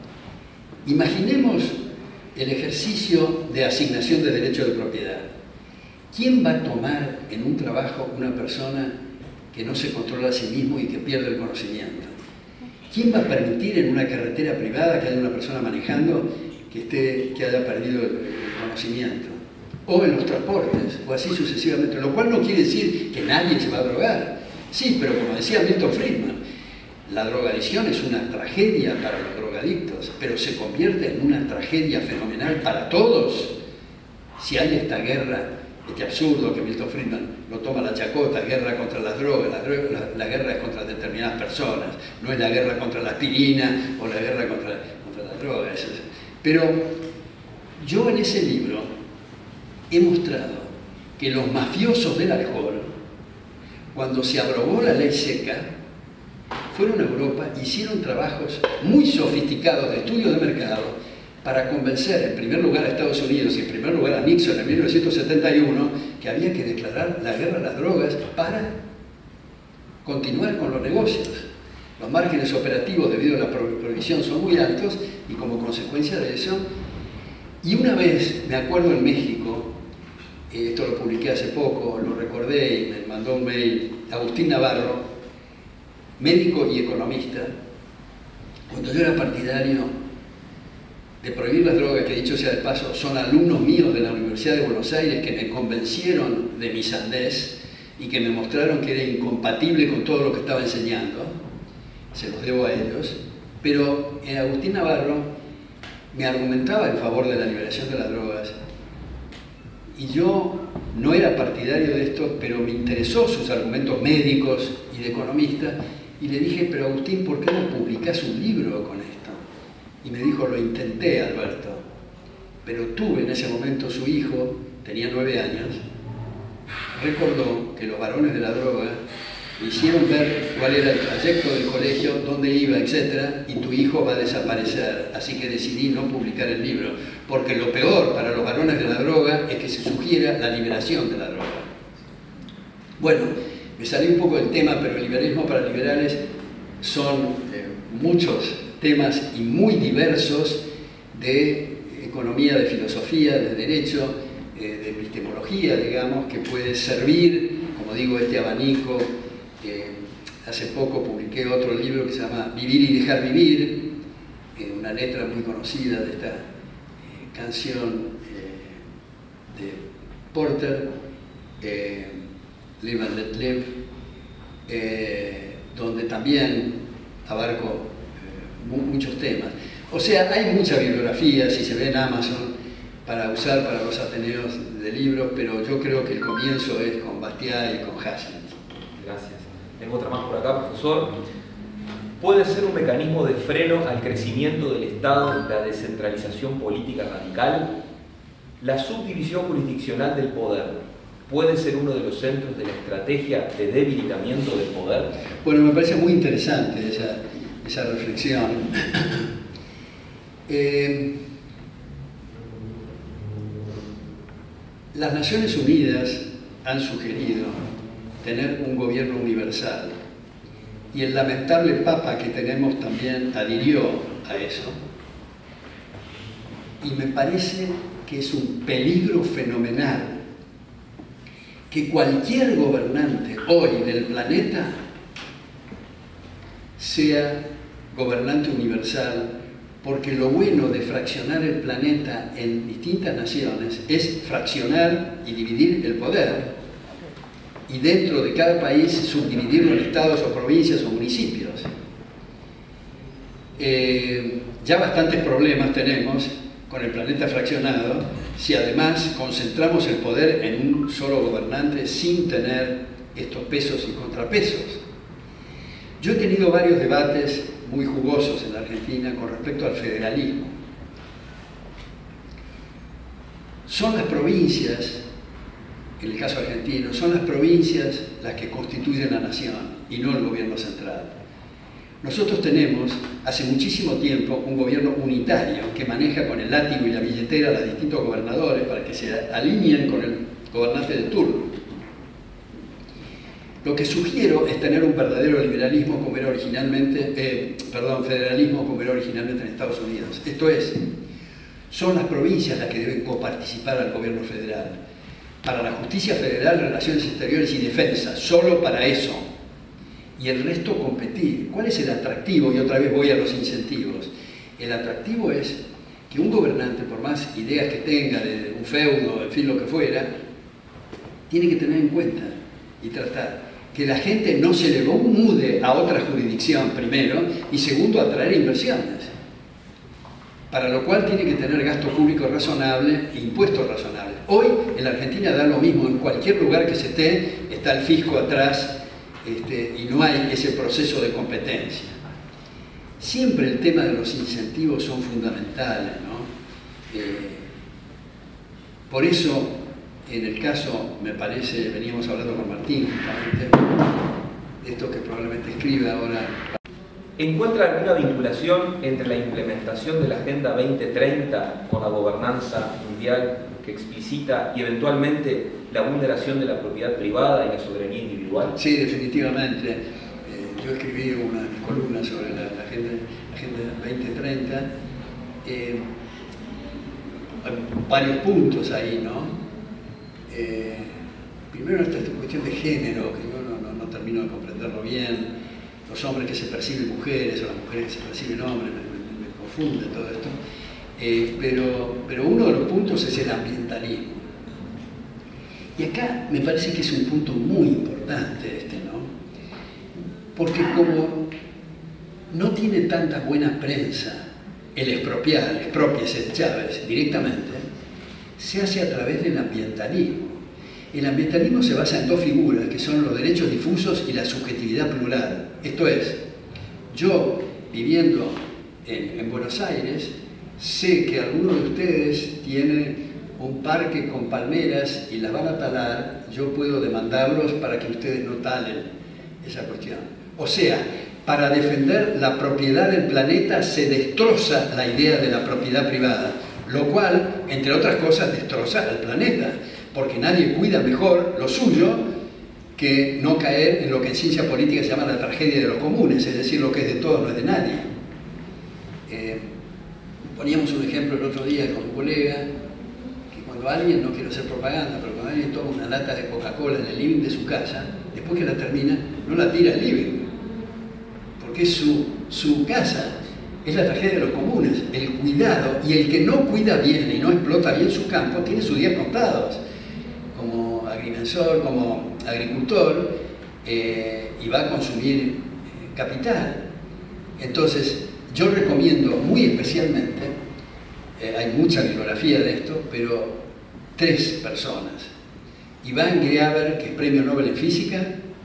Imaginemos el ejercicio de asignación de derecho de propiedad. ¿Quién va a tomar en un trabajo una persona que no se controla a sí mismo y que pierde el conocimiento? ¿Quién va a permitir en una carretera privada que haya una persona manejando que haya perdido el conocimiento? O en los transportes, o así sucesivamente. Lo cual no quiere decir que nadie se va a drogar. Sí, pero como decía Milton Friedman, la drogadicción es una tragedia para los drogadictos, pero se convierte en una tragedia fenomenal para todos si hay esta guerra. Este absurdo que Milton Friedman lo toma la chacota, guerra contra las drogas, la guerra es contra determinadas personas, no es la guerra contra la aspirina o la guerra contra las drogas. Pero yo en ese libro he mostrado que los mafiosos del alcohol, cuando se abrogó la ley seca, fueron a Europa, hicieron trabajos muy sofisticados de estudio de mercado, para convencer en primer lugar a Estados Unidos y en primer lugar a Nixon en 1971 que había que declarar la guerra a las drogas para continuar con los negocios. Los márgenes operativos debido a la prohibición son muy altos y como consecuencia de eso, y una vez, me acuerdo en México, esto lo publiqué hace poco, lo recordé y me mandó un mail, Agustín Navarro, médico y economista, cuando yo era partidario de prohibir las drogas, que dicho sea de paso, son alumnos míos de la Universidad de Buenos Aires que me convencieron de mi sandez y que me mostraron que era incompatible con todo lo que estaba enseñando, se los debo a ellos, pero Agustín Navarro me argumentaba en favor de la liberación de las drogas y yo no era partidario de esto, pero me interesó sus argumentos médicos y de economista y le dije, pero Agustín, ¿por qué no publicás un libro con esto? Y me dijo, lo intenté, Alberto, pero tuve en ese momento su hijo, tenía 9 años, recordó que los varones de la droga le hicieron ver cuál era el trayecto del colegio, dónde iba, etc., y tu hijo va a desaparecer. Así que decidí no publicar el libro, porque lo peor para los varones de la droga es que se sugiera la liberación de la droga. Bueno, me salí un poco del tema, pero el liberalismo para liberales son muchos temas y muy diversos de economía, de filosofía, de derecho, de epistemología, digamos, que puede servir, como digo, este abanico. Hace poco publiqué otro libro que se llama Vivir y dejar vivir, una letra muy conocida de esta canción de Porter, Live and Let Live, donde también abarco muchos temas. O sea, hay mucha bibliografía, si se ve en Amazon, para usar para los ateneos de libros, pero yo creo que el comienzo es con Bastiat y con Hazlitt. Gracias. Tengo otra más por acá, profesor. ¿Puede ser un mecanismo de freno al crecimiento del Estado la descentralización política radical? ¿La subdivisión jurisdiccional del poder puede ser uno de los centros de la estrategia de debilitamiento del poder? Bueno, me parece muy interesante esa reflexión. Las Naciones Unidas han sugerido tener un gobierno universal y el lamentable Papa que tenemos también adhirió a eso, y me parece que es un peligro fenomenal que cualquier gobernante hoy del planeta sea gobernante universal, porque lo bueno de fraccionar el planeta en distintas naciones es fraccionar y dividir el poder, y dentro de cada país subdividirlo en estados o provincias o municipios. Ya bastantes problemas tenemos con el planeta fraccionado si además concentramos el poder en un solo gobernante sin tener estos pesos y contrapesos. Yo he tenido varios debates muy jugosos en la Argentina con respecto al federalismo. Son las provincias en el caso argentino, son las provincias las que constituyen la nación y no el gobierno central. Nosotros tenemos hace muchísimo tiempo un gobierno unitario que maneja con el látigo y la billetera a los distintos gobernadores para que se alineen con el gobernante de turno. Lo que sugiero es tener un verdadero liberalismo como era originalmente, federalismo como era originalmente en Estados Unidos. Esto es, son las provincias las que deben coparticipar al gobierno federal. Para la justicia federal, relaciones exteriores y defensa, solo para eso. Y el resto competir. ¿Cuál es el atractivo? Y otra vez voy a los incentivos. El atractivo es que un gobernante, por más ideas que tenga de un feudo, en fin, lo que fuera, tiene que tener en cuenta y tratar que la gente no se le mude a otra jurisdicción, primero, y segundo, atraer inversiones. Para lo cual tiene que tener gasto público razonable e impuestos razonables. Hoy en la Argentina da lo mismo, en cualquier lugar que se esté, está el fisco atrás y no hay ese proceso de competencia. Siempre el tema de los incentivos son fundamentales, ¿no? Por eso, en el caso, me parece, veníamos hablando con Martín justamente, de esto que probablemente escribe ahora. ¿Encuentra alguna vinculación entre la implementación de la Agenda 2030 con la gobernanza mundial que explicita y eventualmente la vulneración de la propiedad privada y la soberanía individual? Sí, definitivamente. Yo escribí una columna sobre la Agenda 2030. Hay varios puntos ahí, ¿no? Primero esta cuestión de género, que yo no termino de comprenderlo bien. Los hombres que se perciben mujeres o las mujeres que se perciben hombres, me confunde todo esto. Pero uno de los puntos es el ambientalismo. Y acá me parece que es un punto muy importante ¿no? Porque como no tiene tanta buena prensa el expropiese de Chávez directamente, se hace a través del ambientalismo. El ambientalismo se basa en dos figuras, que son los derechos difusos y la subjetividad plural. Esto es, yo, viviendo en Buenos Aires, sé que alguno de ustedes tiene un parque con palmeras y las van a talar, yo puedo demandarlos para que ustedes no talen esa cuestión. O sea, para defender la propiedad del planeta se destroza la idea de la propiedad privada, lo cual, entre otras cosas, destroza al planeta, porque nadie cuida mejor lo suyo que no caer en lo que en ciencia política se llama la tragedia de los comunes, es decir, lo que es de todos no es de nadie. Poníamos un ejemplo el otro día con un colega, que cuando alguien, no quiero hacer propaganda, pero cuando alguien toma una lata de Coca-Cola en el living de su casa, después que la termina, no la tira al living, porque es su casa. Es la tragedia de los comunes, el cuidado, y el que no cuida bien y no explota bien su campo, tiene sus días contados, como agrimensor, como agricultor, y va a consumir capital. Entonces, yo recomiendo muy especialmente, hay mucha bibliografía de esto, pero 3 personas. Ivan Greaver, que es Premio Nobel en Física,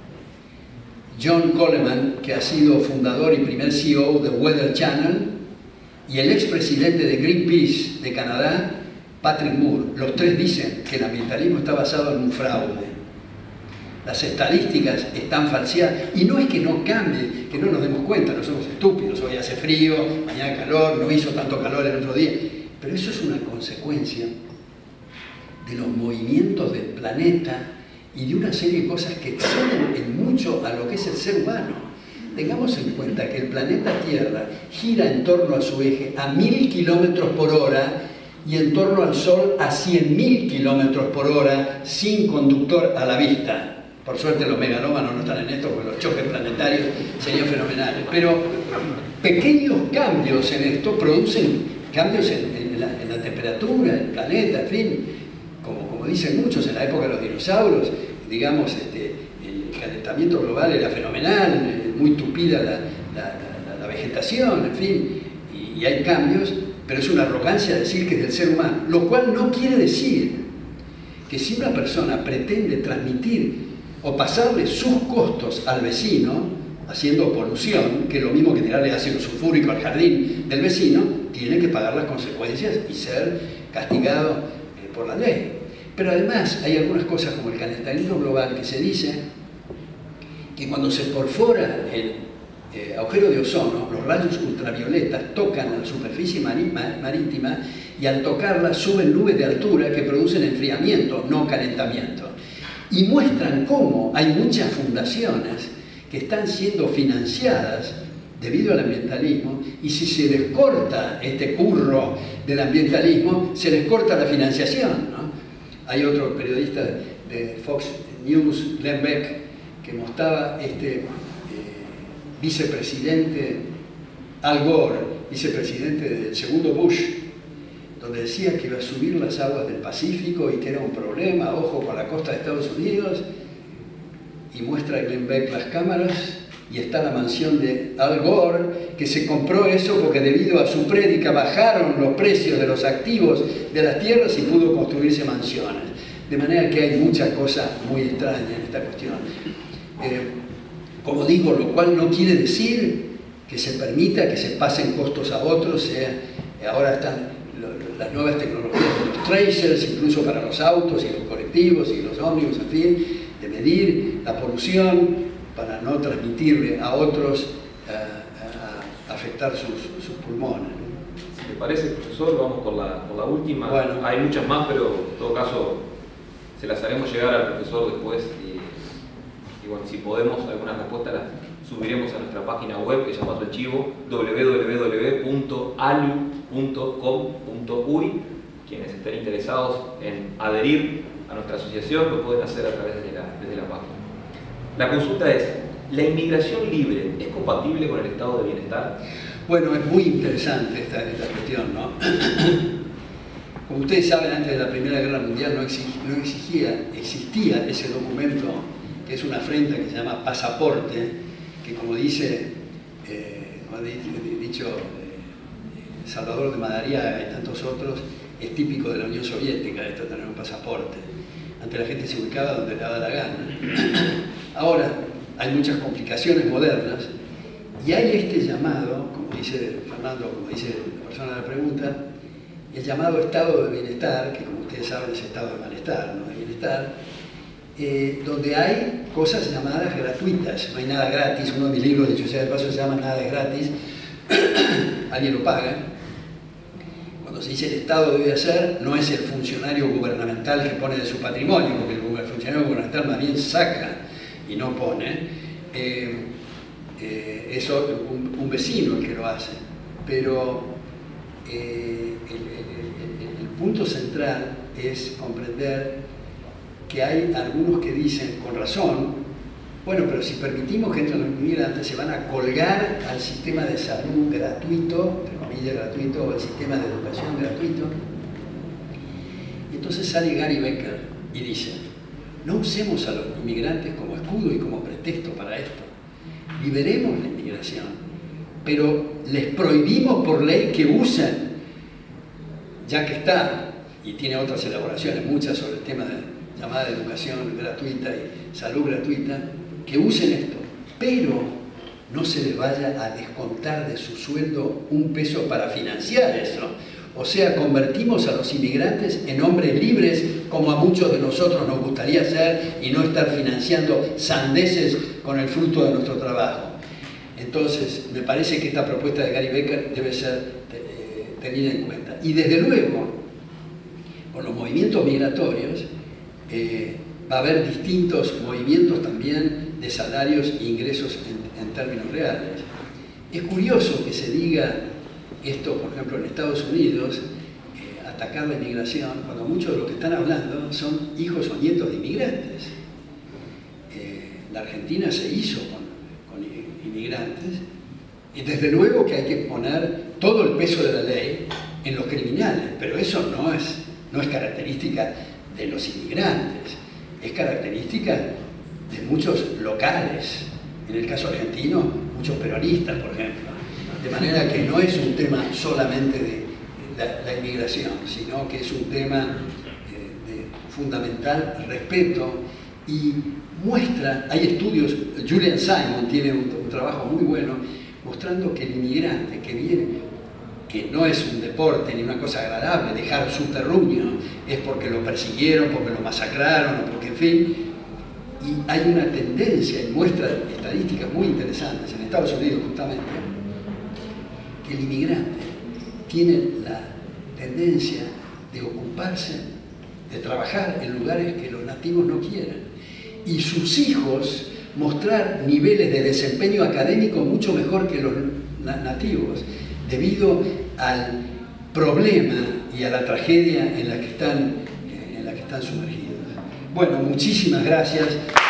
John Coleman, que ha sido fundador y primer CEO de Weather Channel, y el expresidente de Greenpeace de Canadá, Patrick Moore. Los 3 dicen que el ambientalismo está basado en un fraude. Las estadísticas están falseadas, y no es que no cambie, que no nos demos cuenta, no somos estúpidos, hoy hace frío, mañana calor, no hizo tanto calor el otro día, pero eso es una consecuencia de los movimientos del planeta y de una serie de cosas que exceden en mucho a lo que es el ser humano. Tengamos en cuenta que el planeta Tierra gira en torno a su eje a 1000 kilómetros por hora y en torno al Sol a 100.000 kilómetros por hora sin conductor a la vista. Por suerte los megalómanos no están en esto porque los choques planetarios serían fenomenales. Pero pequeños cambios en esto producen cambios en la temperatura del planeta, en fin. Como dicen muchos, en la época de los dinosaurios, digamos, el calentamiento global era fenomenal, muy tupida la vegetación, en fin, y hay cambios, pero es una arrogancia decir que es del ser humano, lo cual no quiere decir que si una persona pretende transmitir o pasarle sus costos al vecino, haciendo polución, que es lo mismo que tirarle ácido sulfúrico al jardín del vecino, tiene que pagar las consecuencias y ser castigado por la ley. Pero además hay algunas cosas como el calentamiento global que se dice que cuando se perfora el agujero de ozono, los rayos ultravioletas tocan la superficie marítima y al tocarla suben nubes de altura que producen enfriamiento, no calentamiento. Y muestran cómo hay muchas fundaciones que están siendo financiadas debido al ambientalismo, y si se les corta este curro del ambientalismo, se les corta la financiación, ¿no? Hay otro periodista de Fox News, Glenn Beck, que mostraba vicepresidente Al Gore, vicepresidente del segundo Bush, donde decía que iba a subir las aguas del Pacífico y que era un problema, ojo con la costa de Estados Unidos, y muestra a Glenn Beck las cámaras, y está la mansión de Al Gore, que se compró eso porque debido a su prédica bajaron los precios de los activos de las tierras y pudo construirse mansiones. De manera que hay muchas cosas muy extrañas en esta cuestión. Como digo, lo cual no quiere decir que se permita que se pasen costos a otros. Ahora están las nuevas tecnologías de los tracers, incluso para los autos y los colectivos y los ómnibus, en fin, de medir la polución para no transmitirle a otros, afectar sus pulmones. Si te parece, profesor, vamos por la última. Bueno. Hay muchas más, pero en todo caso se las haremos llegar al profesor después. Y bueno, si podemos, algunas respuestas las subiremos a nuestra página web, que ya pasó el chivo, www.alu.com.uy. Quienes estén interesados en adherir a nuestra asociación lo pueden hacer a través desde la página. La consulta es: ¿la inmigración libre es compatible con el estado de bienestar? Bueno, es muy interesante esta cuestión, ¿no? Como ustedes saben, antes de la Primera Guerra Mundial no existía ese documento, que es una afrenta que se llama pasaporte, que como dice, ha dicho Salvador de Madariaga y tantos otros, es típico de la Unión Soviética esto de tener un pasaporte. Antes la gente se ubicaba donde le daba la gana. Ahora hay muchas complicaciones modernas y hay este llamado, como dice Fernando, como dice la persona de la pregunta, el llamado estado de bienestar, que como ustedes saben es estado de malestar, no de bienestar, donde hay cosas llamadas gratuitas. No hay nada gratis. Uno de mis libros, dicho sea de paso, se llama Nada es gratis. Alguien lo paga. Cuando se dice el Estado debe hacer, no es el funcionario gubernamental que pone de su patrimonio, porque el funcionario gubernamental más bien saca y no pone. Es un vecino el que lo hace. Pero el punto central es comprender que hay algunos que dicen, con razón, bueno, pero si permitimos que entren los inmigrantes, se van a colgar al sistema de salud gratuito, entre comillas gratuito, o al sistema de educación gratuito. Y entonces sale Gary Becker y dice, no usemos a los inmigrantes como escudo y como pretexto para esto. Liberemos la inmigración, pero les prohibimos por ley que usen, ya que está, y tiene otras elaboraciones, muchas sobre el tema de llamada educación gratuita y salud gratuita, que usen esto, pero no se les vaya a descontar de su sueldo un peso para financiar eso. O sea, convertimos a los inmigrantes en hombres libres, como a muchos de nosotros nos gustaría ser, y no estar financiando sandeces con el fruto de nuestro trabajo. Entonces, me parece que esta propuesta de Gary Becker debe ser tenida en cuenta. Y desde luego, con los movimientos migratorios, va a haber distintos movimientos también de salarios e ingresos en términos reales. Es curioso que se diga esto, por ejemplo, en Estados Unidos, atacar la inmigración, cuando muchos de los que están hablando son hijos o nietos de inmigrantes. La Argentina se hizo con inmigrantes, y desde luego que hay que poner todo el peso de la ley en los criminales, pero eso no es característica de los inmigrantes, es característica de muchos locales, en el caso argentino, muchos peronistas, por ejemplo. De manera que no es un tema solamente de la inmigración, sino que es un tema de fundamental respeto y muestra, hay estudios, Julian Simon tiene un trabajo muy bueno mostrando que el inmigrante que viene, que no es un deporte ni una cosa agradable dejar su terruño, es porque lo persiguieron, porque lo masacraron, o porque, en fin, y hay una tendencia, y muestra estadísticas muy interesantes en Estados Unidos justamente, que el inmigrante tiene la tendencia de ocuparse, de trabajar en lugares que los nativos no quieren, y sus hijos mostrar niveles de desempeño académico mucho mejor que los nativos, debido al problema y a la tragedia en la que están sumergidos. Bueno, muchísimas gracias.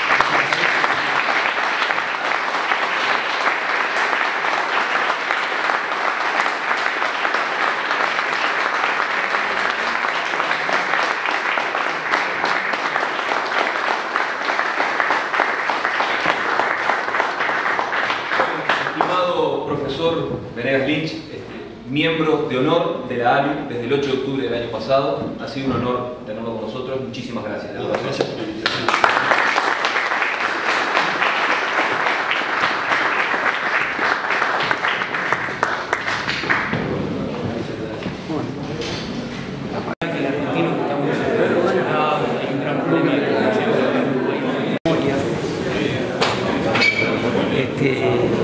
Estimado profesor Venegas Lynch, miembro de honor de la ALU desde el 8 de octubre del año pasado, ha sido un honor tenerlo con nosotros. Muchísimas gracias. Gracias por la invitación. Que el argentino que está muy evolucionado, hay un gran problema de producción de memoria.